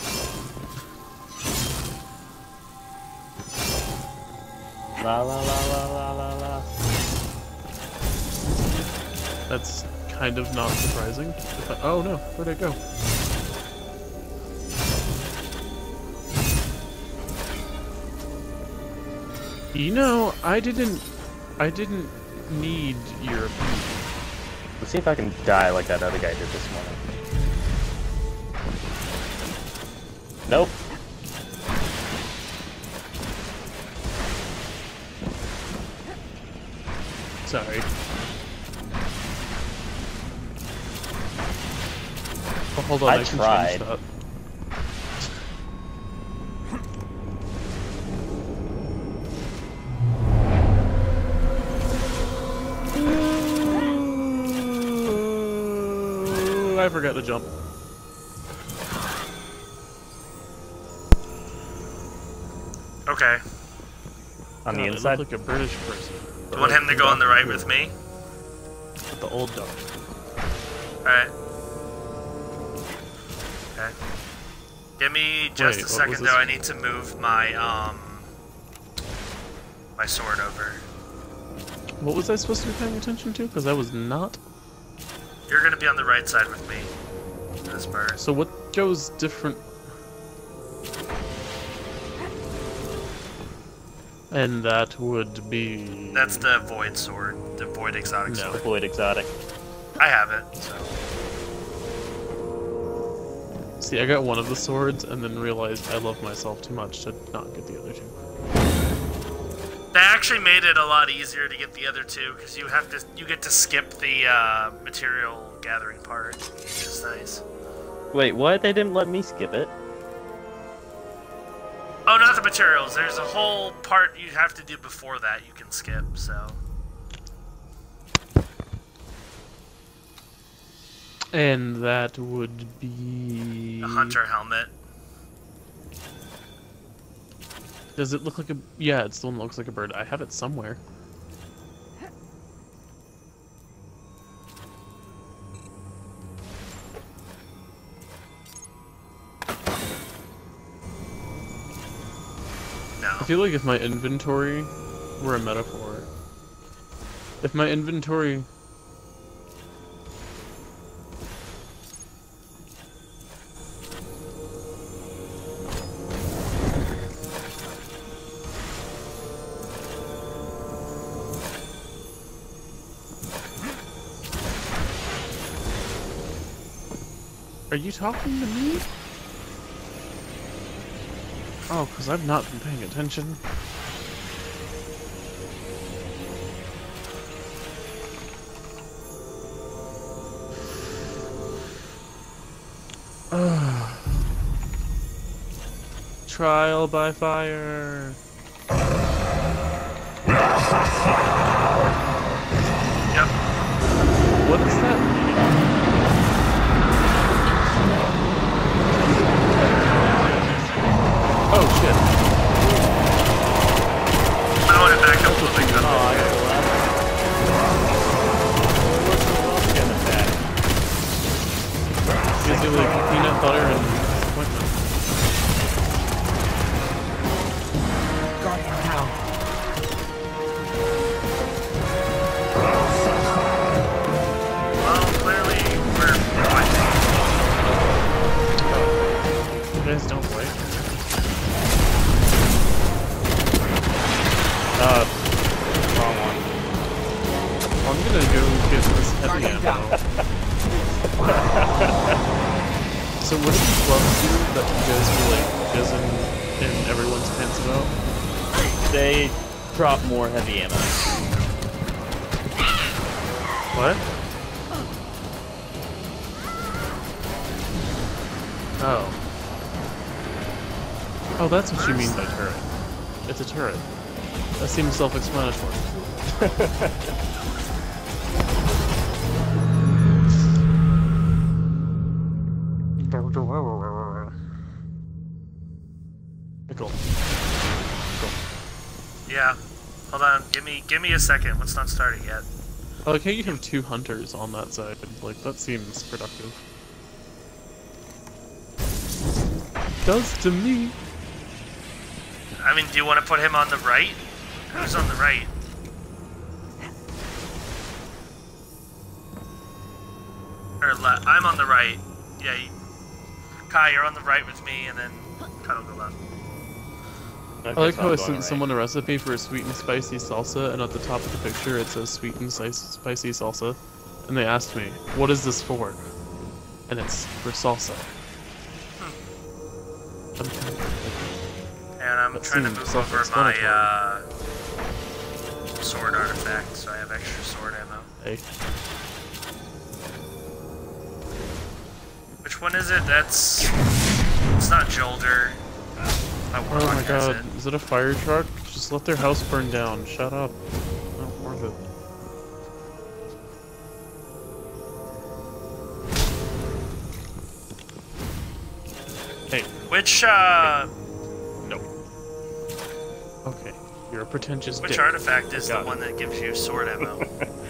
La la la la la la la. That's kind of not surprising. If I, oh no, where'd it go? You know, I didn't... I didn't need your... Let's see if I can die like that other guy did this morning. Nope. Sorry. Oh, hold on, I I, can tried. change that. I forgot to jump. Okay. On the God, I inside? look like a British person. Do you want him to go on the right with me? With the old dog. Alright. Okay. Give me just Wait, a what was second this? though, I need to move my, um... my sword over. What was I supposed to be paying attention to? Because I was not. You're gonna be on the right side with me. For this part. So what goes different? And that would be... That's the Void Sword. The Void Exotic No. Sword. Void exotic. I have it, so... See, I got one of the swords and then realized I love myself too much to not get the other two. They actually made it a lot easier to get the other two, because you have to, you get to skip the, uh, material gathering part, which is nice. Wait, what? They didn't let me skip it. Oh, not the materials. There's a whole part you have to do before that you can skip, so... And that would be... A hunter helmet. Does it look like a... Yeah, it still looks like a bird. I have it somewhere. No. I feel like if my inventory were a metaphor, if my inventory... Are you talking to me? Oh, because I've not been paying attention. Trial by fire. Yep. What does that mean? Oh shit. I want it back up a little bit. Oh, I got the last one. Gives you like peanut butter and disappointment. Guardian down. Well, clearly we're fighting. You guys don't fight? Uh, wrong one. I'm gonna go get this heavy Guardian ammo. down. So what are these gloves do that you guys were like jizzing in everyone's pants about? They drop more heavy ammo. What? Oh. Oh, that's what you mean by turret. It's a turret. That seems self-explanatory. Nickel. Yeah. Hold on. Give me give me a second. Let's not start it yet. I like how you have two hunters on that side. Like, that seems productive. Does to me. I mean, do you want to put him on the right? Who's on the right? Or left? I'm on the right. Yeah. You... Kai, you're on the right with me, and then Kai will go left. I like how I sent someone a recipe for a sweet and spicy salsa, and at the top of the picture it says sweet and spicy salsa. And they asked me, what is this for? And it's for salsa. Hmm. Okay. And I'm That trying to seems move over my self-explanatory. uh, sword artifact, so I have extra sword ammo. Hey. Which one is it? That's... It's not Jolder. My Oh warlock my has god, it. is it a fire truck? Just let their house burn down. Shut up. Not worth it. Hey. Which, uh... No. Okay. You're a pretentious Which dick. artifact is the Got it. one that gives you sword ammo?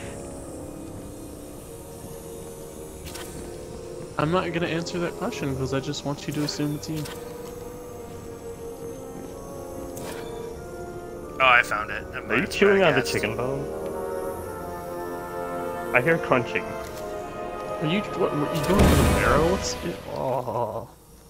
I'm not gonna answer that question because I just want you to assume it's you. Oh, I found it. Never Are you mind, chewing I on the guessed. chicken bone? I hear crunching. Are you what? Are you going for the marrow? What's it? Oh.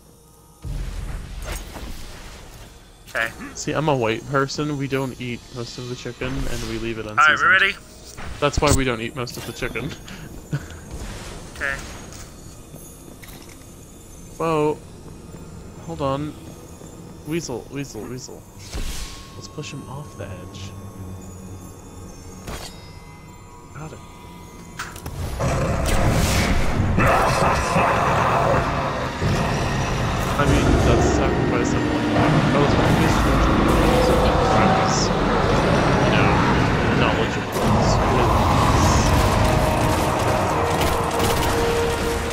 Okay. See, I'm a white person. We don't eat most of the chicken, and we leave it unseasoned. Alright, we ready? That's why we don't eat most of the chicken. Okay. Whoa. Hold on. Weasel, weasel, weasel. Let's push him off the edge. Got it. I mean, that's sacrifice of one. I was always you know, knowledgeable.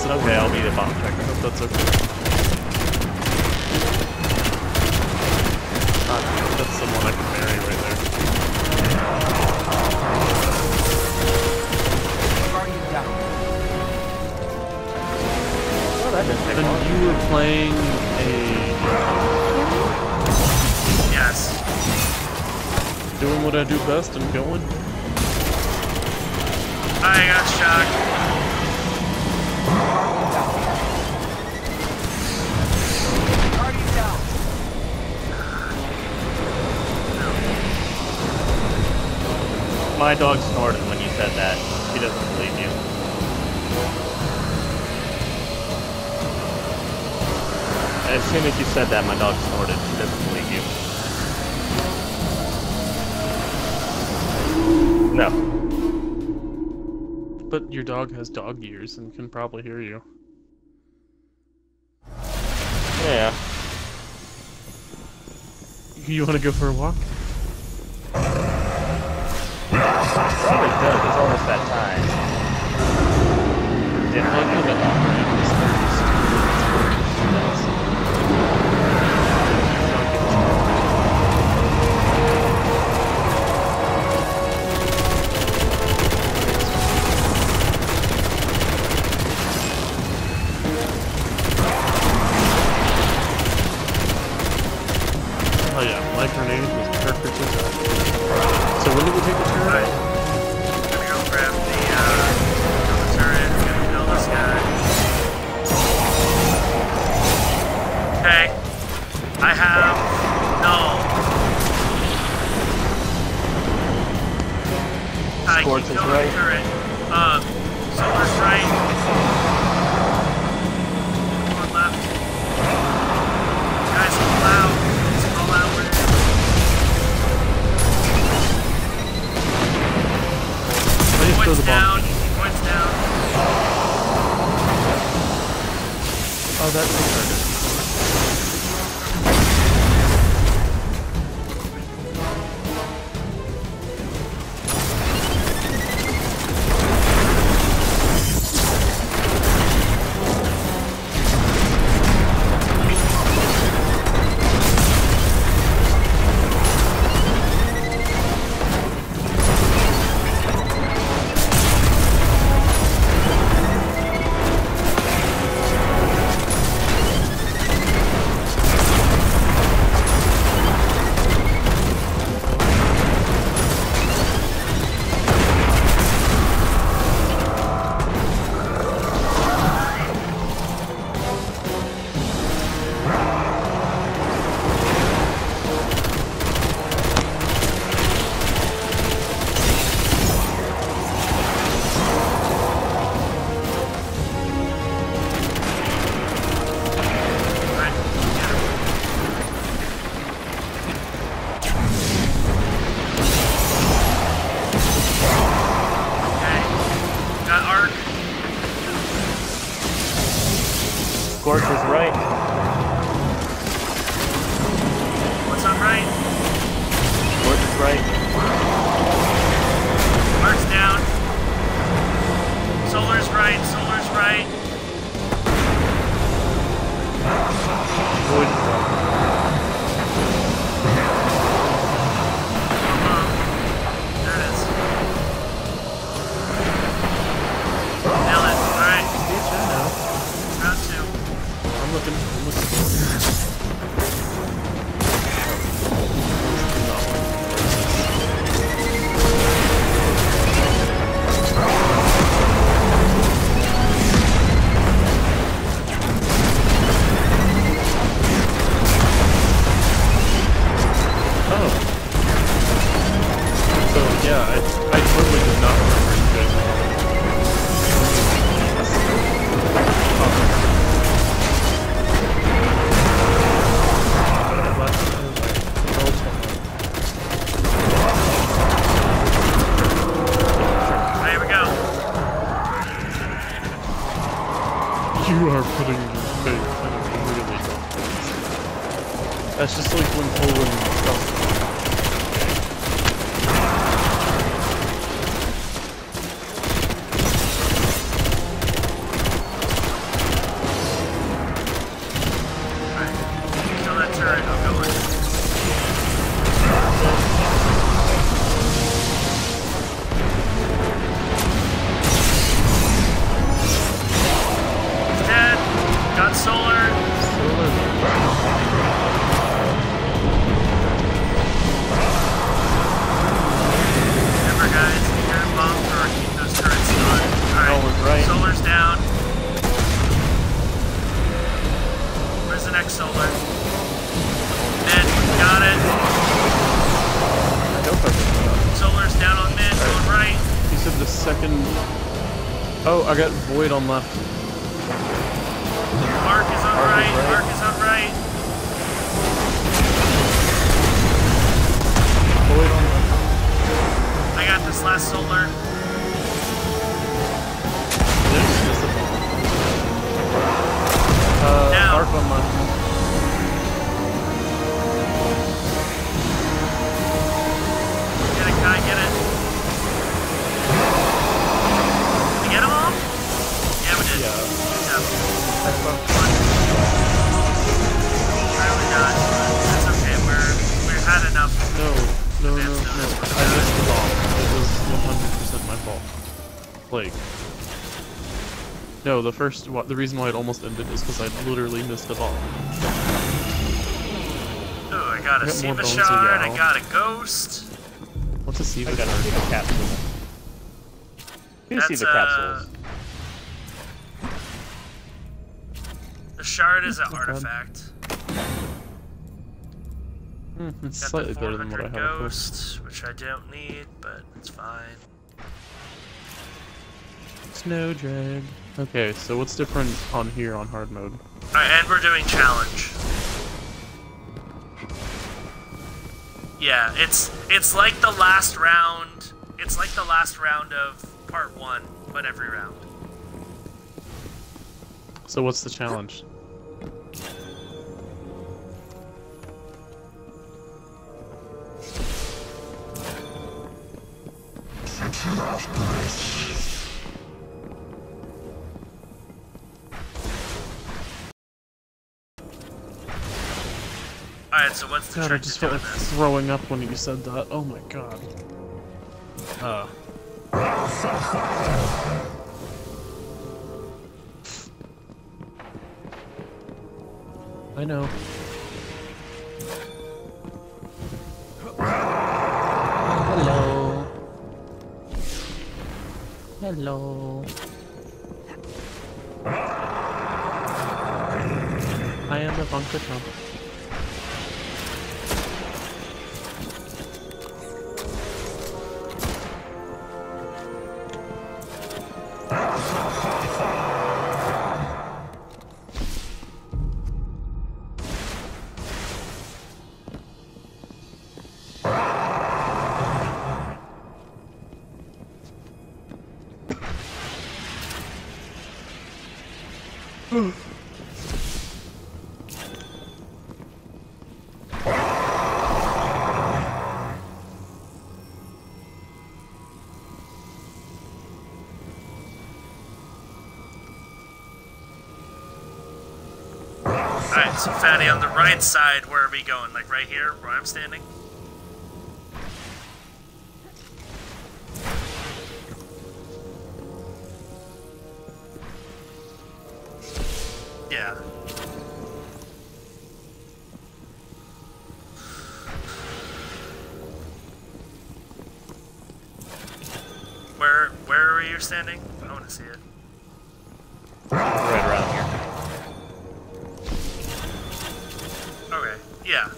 Okay, I'll be the bomb checker. I hope that's okay. Ah, that's someone I can marry right there. Guardian down. Oh, that didn't take long. And you were playing a... Yes. doing what I do best and going? I got shocked. Guardian down. My dog snorted when you said that. She doesn't believe you. As soon as you said that, my dog snorted. She doesn't believe you. No. But your dog has dog ears and can probably hear you. Yeah. You want to go for a walk? Probably could. It's almost that time. Yeah, I like it operating this thirst. Oh yeah, my grenade was perfectly done. So when did we take the turn? Alright. I'm gonna go grab the, uh, the turret. I'm gonna kill this guy. Okay. I have... no. I Sports keep is going right. turret. Uh, Solar's right. One left. Guys, pull out. Let's pull out where it is. I just throw Points the down. bomb. Points down. Oh, that takes target. Scorch is right. What's on right? Scorch is right. Mark's down. Solar's right. Solar's right. Void is wrong. Uh-huh. There it is. Nailed it. Alright. Bitch, I know. Round two. I'm looking. I'm looking. Oh. So yeah, I, I totally did not remember you guys were going. Right, here we go. You are putting your faith in a really dumb place. That's just like when Poland stuff. checking. Oh, I got Void on left. Mark is on Mark is right. right. Mark is on right. Void on left. I got this last solar. There's just a bomb. Uh, Now. Arc on left. Get it, Kai, get it. Did we get them all? Yeah, we did. Yeah. Good job. I fucked. Probably not, but that's okay. We're, we're had enough. No, no, no, no. I missed the bomb. It was one hundred percent my fault. Like. No, the first, the reason why it almost ended is because I literally missed the bomb. Oh, I got a I got more Siva bones shard, than I Yao. got a ghost. What's a Siva I got shard? to see the capsules. You see That's, the uh, capsules. The shard is an Not bad. artifact. Hmm, it's Got slightly the better than what I four hundred have. Of course. ghost, which I don't need, but it's fine. Snow drag. Okay, so what's different on here on hard mode? Alright, and we're doing challenge. Yeah, it's it's like the last round. It's like the last round of part one, but every round. So what's the challenge? Alright, so what's the God, I trick just to felt doing like this? throwing up when you said that. Oh my god. Uh. I know. Hello. Hello. I am the Bunker Trump. Alright, so Fatty, on the right side, where are we going? Like right here, where I'm standing? Yeah. Where where are you standing? I want to see it. Right around here. Okay, yeah.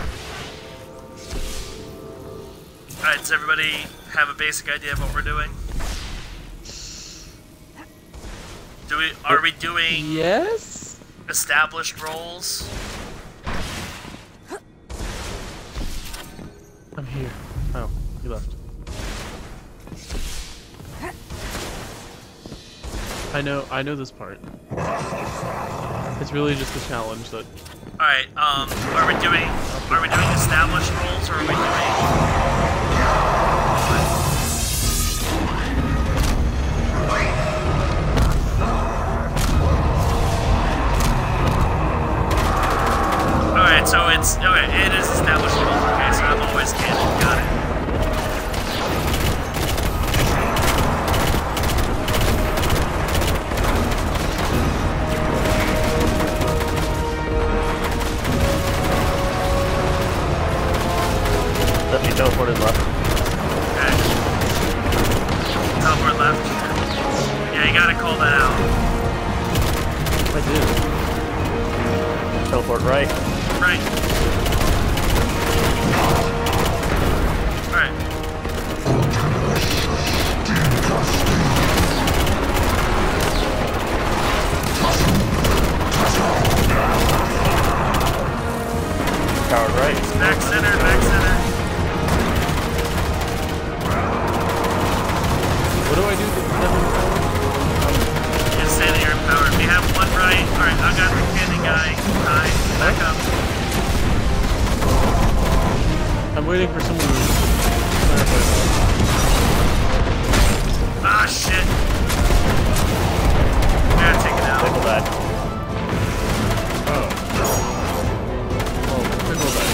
Alright, does everybody have a basic idea of what we're doing? Do we are we doing Yes? established roles? I'm here. Oh, you left. I know, I know this part. It's really just a challenge that... Alright, um, are we doing are we doing established roles or are we doing Alright, so it's okay, it is established roles, okay, so I'm always canon, got it. Stephanie teleported left. Okay. Teleport left. Yeah, you gotta call that out. I did. Teleport right. Right. Alright. right. Back center, back center. What do I do to get them empowered? Just say that you're empowered. We have one right. Alright, I got the candy guy. Hi, back up. I'm waiting for someone to clarify that. Ah, shit. Yeah, take it out. Pickle back. Oh. Oh, pickle back.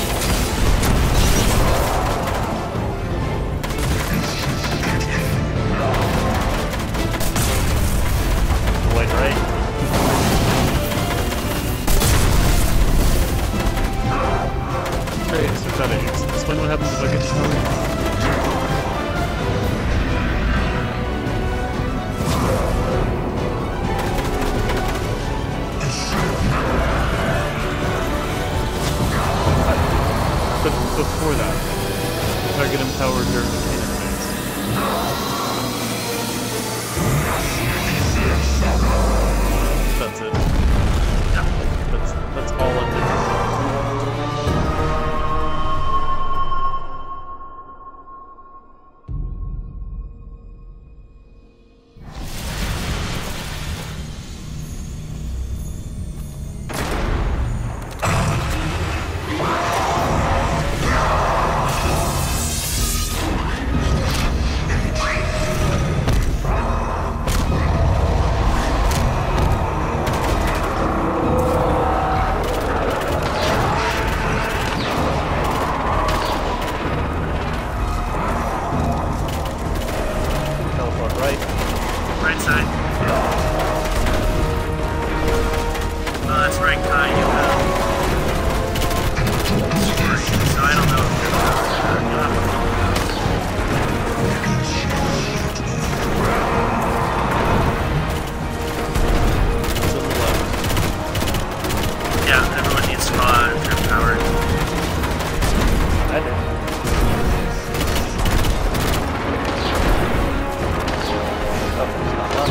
White right. Hey, so that is. Explain what happens if I get stung. But before that, if I get empowered during the painter phase. That's it. Yeah, that's that's all I'm doing. Teleport right. Right side. Oh, that's right, Kai. You have. So I don't know if you're empowered. You'll have to roll. To the left. Yeah, everyone needs to call out if you're empowered. I do. Oh, it's not left.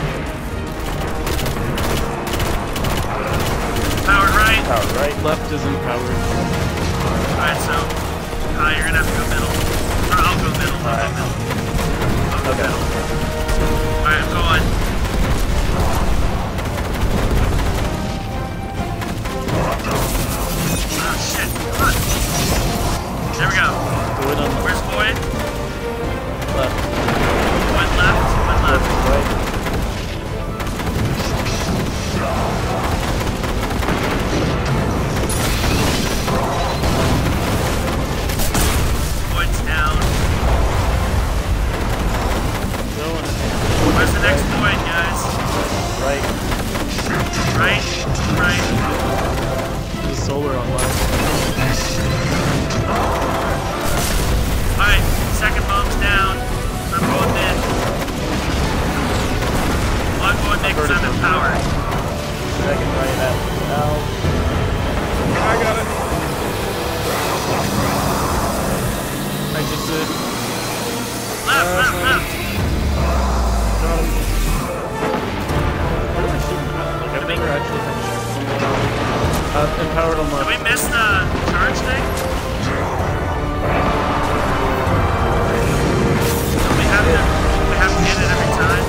Powered right. Powered right. Left is empowered. Alright, so Kai, you're gonna have to go middle. Or I'll go middle. I'll Alright. go middle. I'll go Okay. middle. Alright, I'm going. Ah, shit. Come on. There we go. Void on Where's Boyd? left. One left, one left. Right. Boyd's down. No one. Where's the next Boyd, guys? Right. Right? Right. There's a solar on left. Alright, second bomb's down. So I'm going mid. Well, I'm going mid because I'm empowered. Second right at now. I got it. I just did. Left, Uh, left, left. Got him. What am I shooting at? Like, I've never actually been shooting. Uh, empowered on Did left. we miss the charge thing? Do we have to, we have to hit it every time?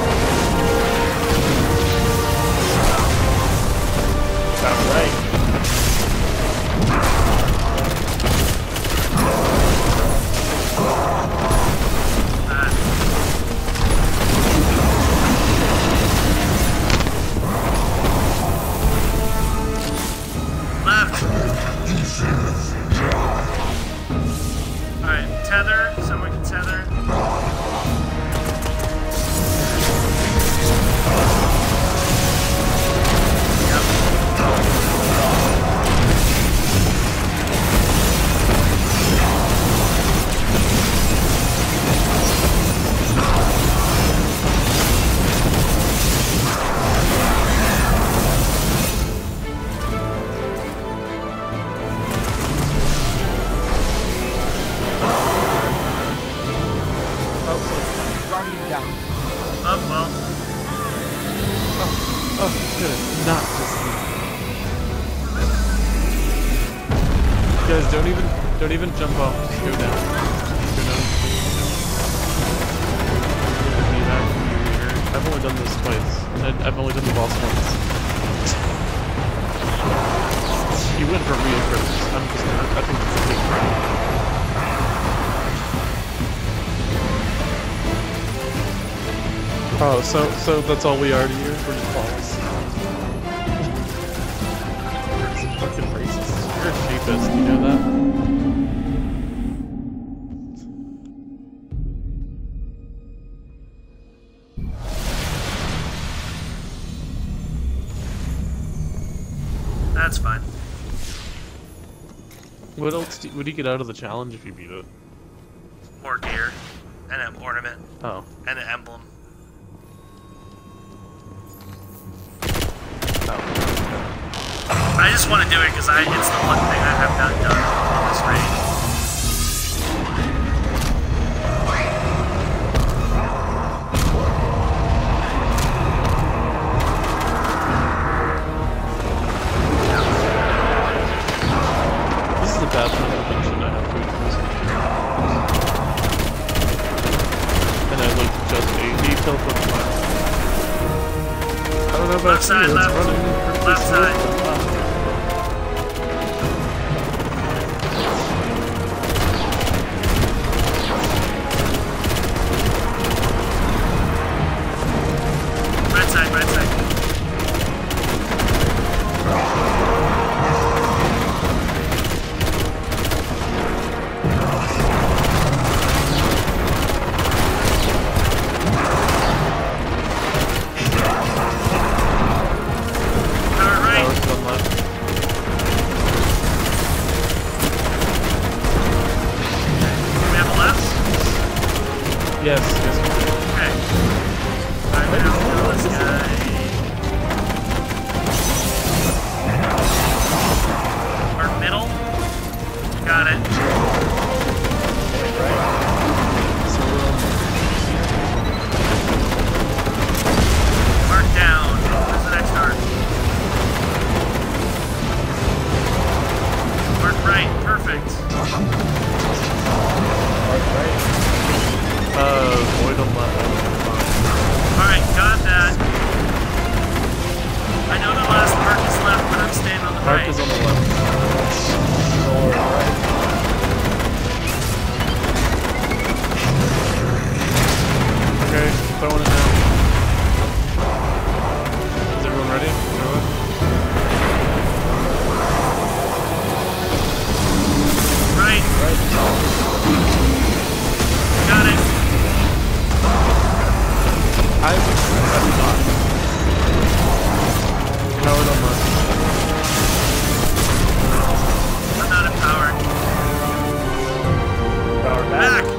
Powered right. Uh, left. Alright, tether, so we can tether. Don't even jump off, just go down. Just go down. Be back from your leader. I've only done this twice. And I've only done the boss once. You went for me at first. I'm just gonna, I think it's a big crap. Oh, so so that's all we are to you? We're just balls. You're some fucking racist. You're a sheepist, you know that? That's fine. What else do, would you get out of the challenge if you beat it? More gear, and an ornament, Oh. and an emblem. I just want to do it because I it's the one thing I have not done on this raid. This is a bad one to mention. I have food for this one. And I looked just a detail for the fire. I don't know about Left side, you, left, it's running left side. Right side, right side. Yes, yes. Okay. Alright, now kill this guy. Mark middle. Got it. Mark down. Where's the next arc? Mark right. Perfect. Mark right. Uh, void on left. Alright, got that. I know the last mark is left, but I'm staying on the Mark right. is on the left. Or right. Okay, throwing it down. Is everyone ready? Throw it. Right. Right. Got it. I I'm not. Powered on left. I'm not empowered. Power back. Back.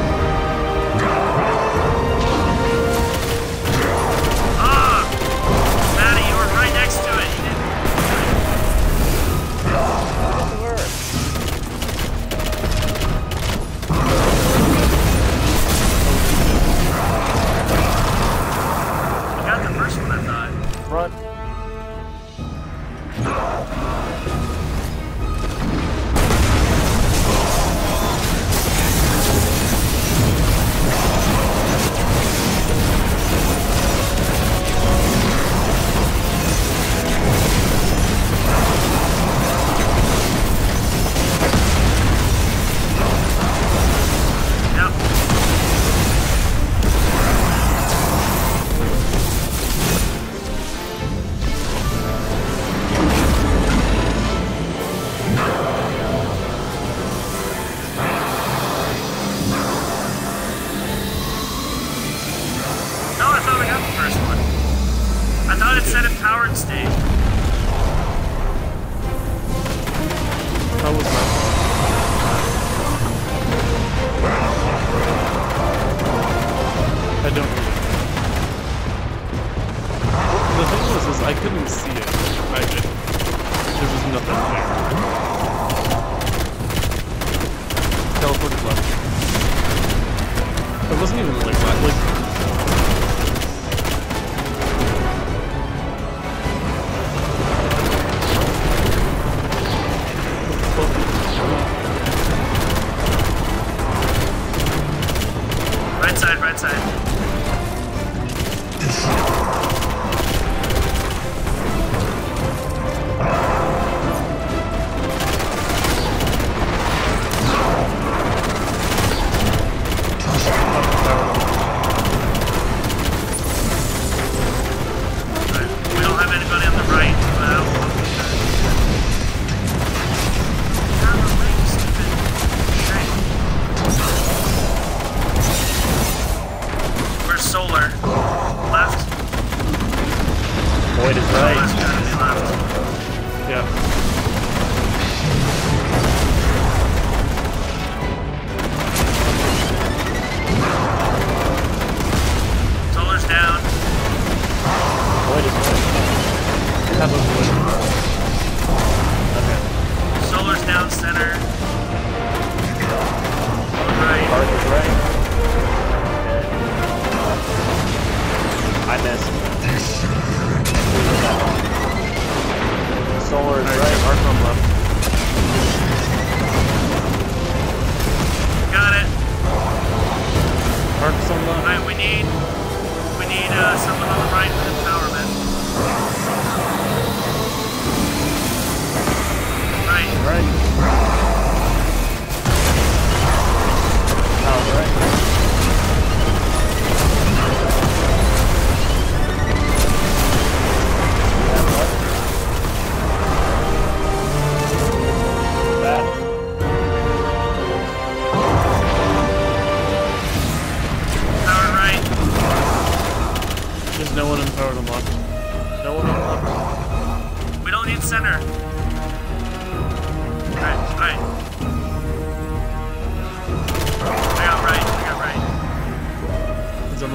Ah! Maddie, you were right next to it. You didn't. Doesn't work. I got the first one, I thought. Front. Set empowered state. How was that? I don't know. The thing was, is I couldn't see it. I did. There was nothing there. Teleported left. It wasn't even like that. Like.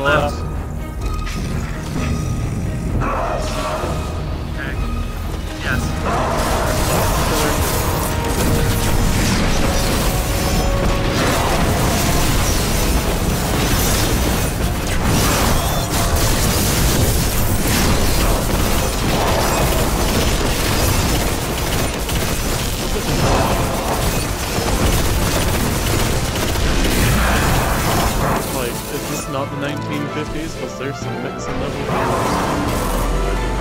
left. left. Okay. Yes. Like, is this not the nineteen fifties? Was there some mix and level heroes?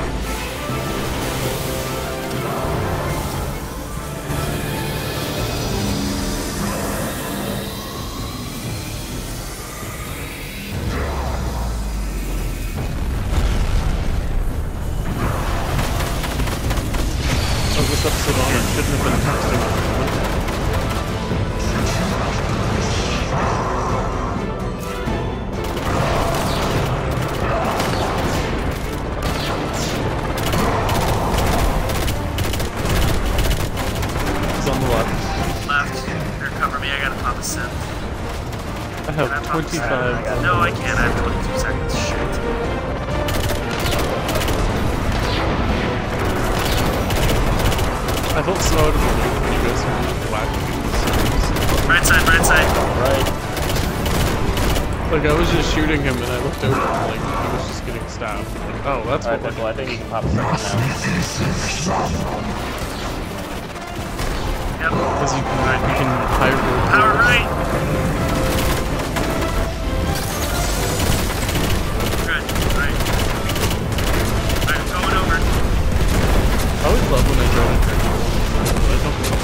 Oh, this episode on it shouldn't have been texting. He's on the left. Left. Here, cover me. I gotta pop a synth. I Can I have pop a twenty-five. synth? No, I can't. I have twenty-two seconds. Shit. I felt so out of the loop when you guys were whacking these things. Right side, right side. Right. Like, I was just shooting him and I looked over and like, he was just getting stabbed. Like, oh, that's Alright, what Pickle, I think you can pop a second now. Yep. Because you can, you can high roll. Power right. Good. Right. Alright, I'm going over. I always love when I drone a trick. I don't know.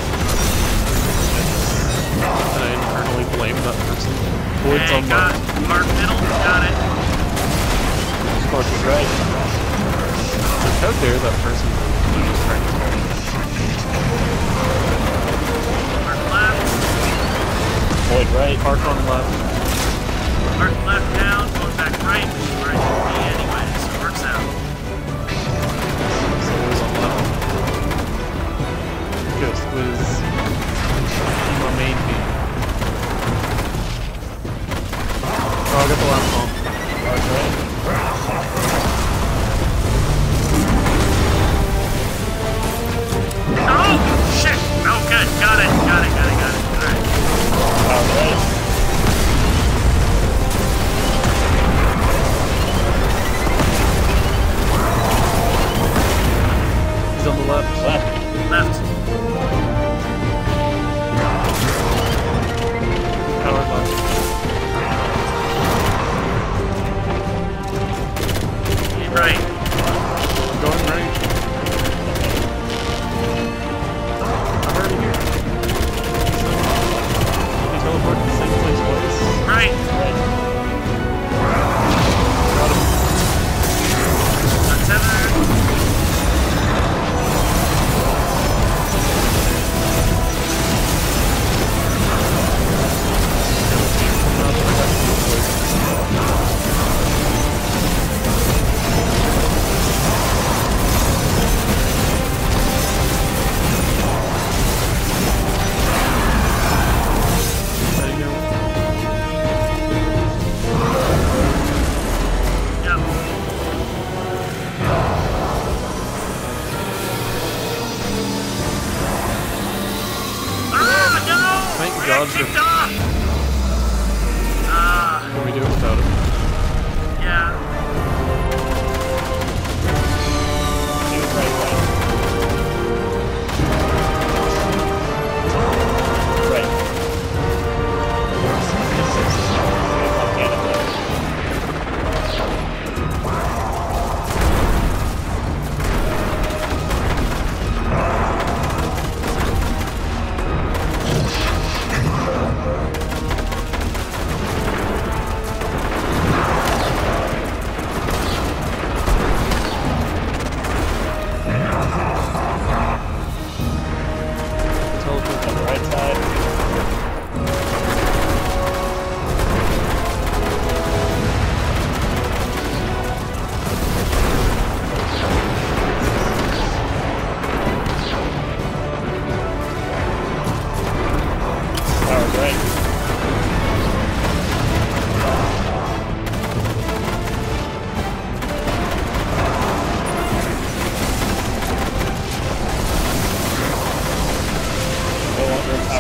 And I internally blame that person. Void's Hey, on got left. Mark middle. Got it. Scorch is right. Like, how dare that person use trying to tell me. Mark left. Void right. Park on left. Mark left down. Going back right. Where I should be anyway, so it works out. So it was on left. Ghost was in my main team. Oh, I got the last bomb. Mark right. Oh, shit. Oh, good. Got it. Got it. Got it. Got it. Alright. Power right. He's on the left. Left. Left. Power left. Right. Going right. I'm already here. Did he teleport to the same place twice? Right. Got him. Untethered. Yep. Ah, no! Thank We God got for- kicked off! Ah, Can we do it without him? yeah. He was right, right. Right. Up cannon left.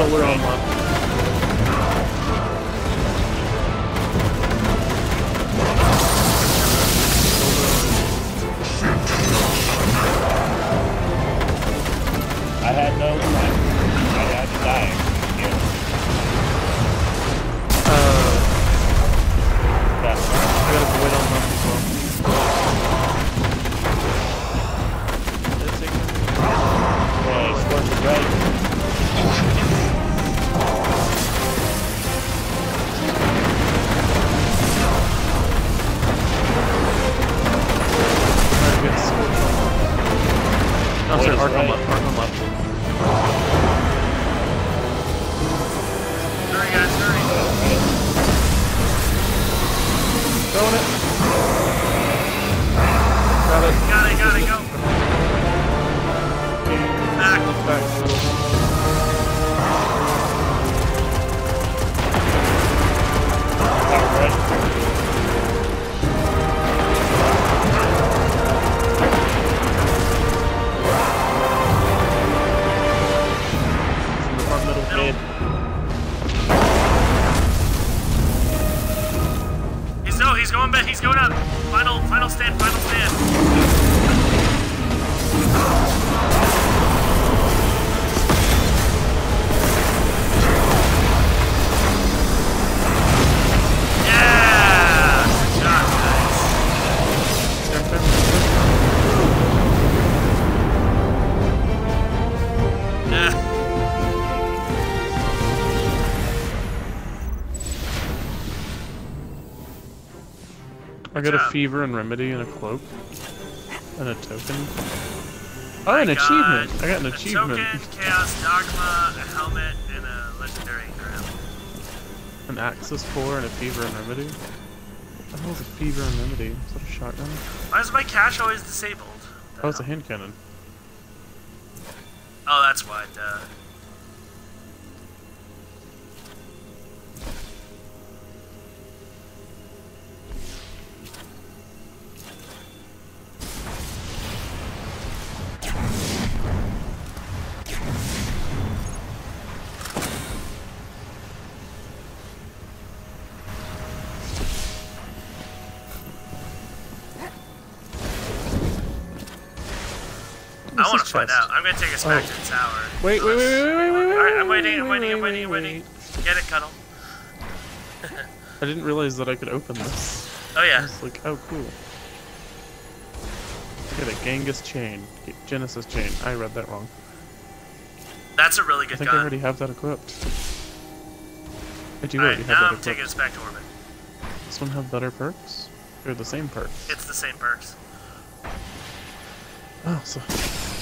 Solar on left. I had no time. I had to die. Yeah. Uh, That's I got a void on left as well. okay, Scorch is right. Try to get Scorch on left. No, Void sorry, is Arc on right. left, Arc on left. Hurry, guys, hurry. Throwing it. Got it. Got it, got it, go. Back. Back. From the front middle. Middle. He's no, he's going back, he's going up. Final, final stand, final stand. Yeah! Good job, guys. Turn, turn, turn. Yeah. I got a job. fever and remedy and a cloak. And a token. Oh, an I achievement! got I got an a achievement. Token, Chaos Dogma, a helmet, and a legendary crown. An Axis four and a fever and remedy. What the hell is a fever and remedy? Is that a shotgun? Why is my cache always disabled? Oh, it's a hand cannon. Oh, that's why. Duh. I want to find out. I'm gonna take us back Oh. to the tower. Wait, wait, wait, wait, wait, wait, wait, wait. Alright, I'm waiting, I'm wait, waiting, I'm wait, waiting, I'm wait, waiting. wait. Get it, Cuddle. I didn't realize that I could open this. Oh I yeah. was like, oh, cool. I got a Genghis chain. Genesis chain. I read that wrong. That's a really I good think I gun. already have that equipped. I do Alright, already have now that I'm equipped. taking us back to orbit. This one have better perks? They're the same perks. It's the same perks. Oh, so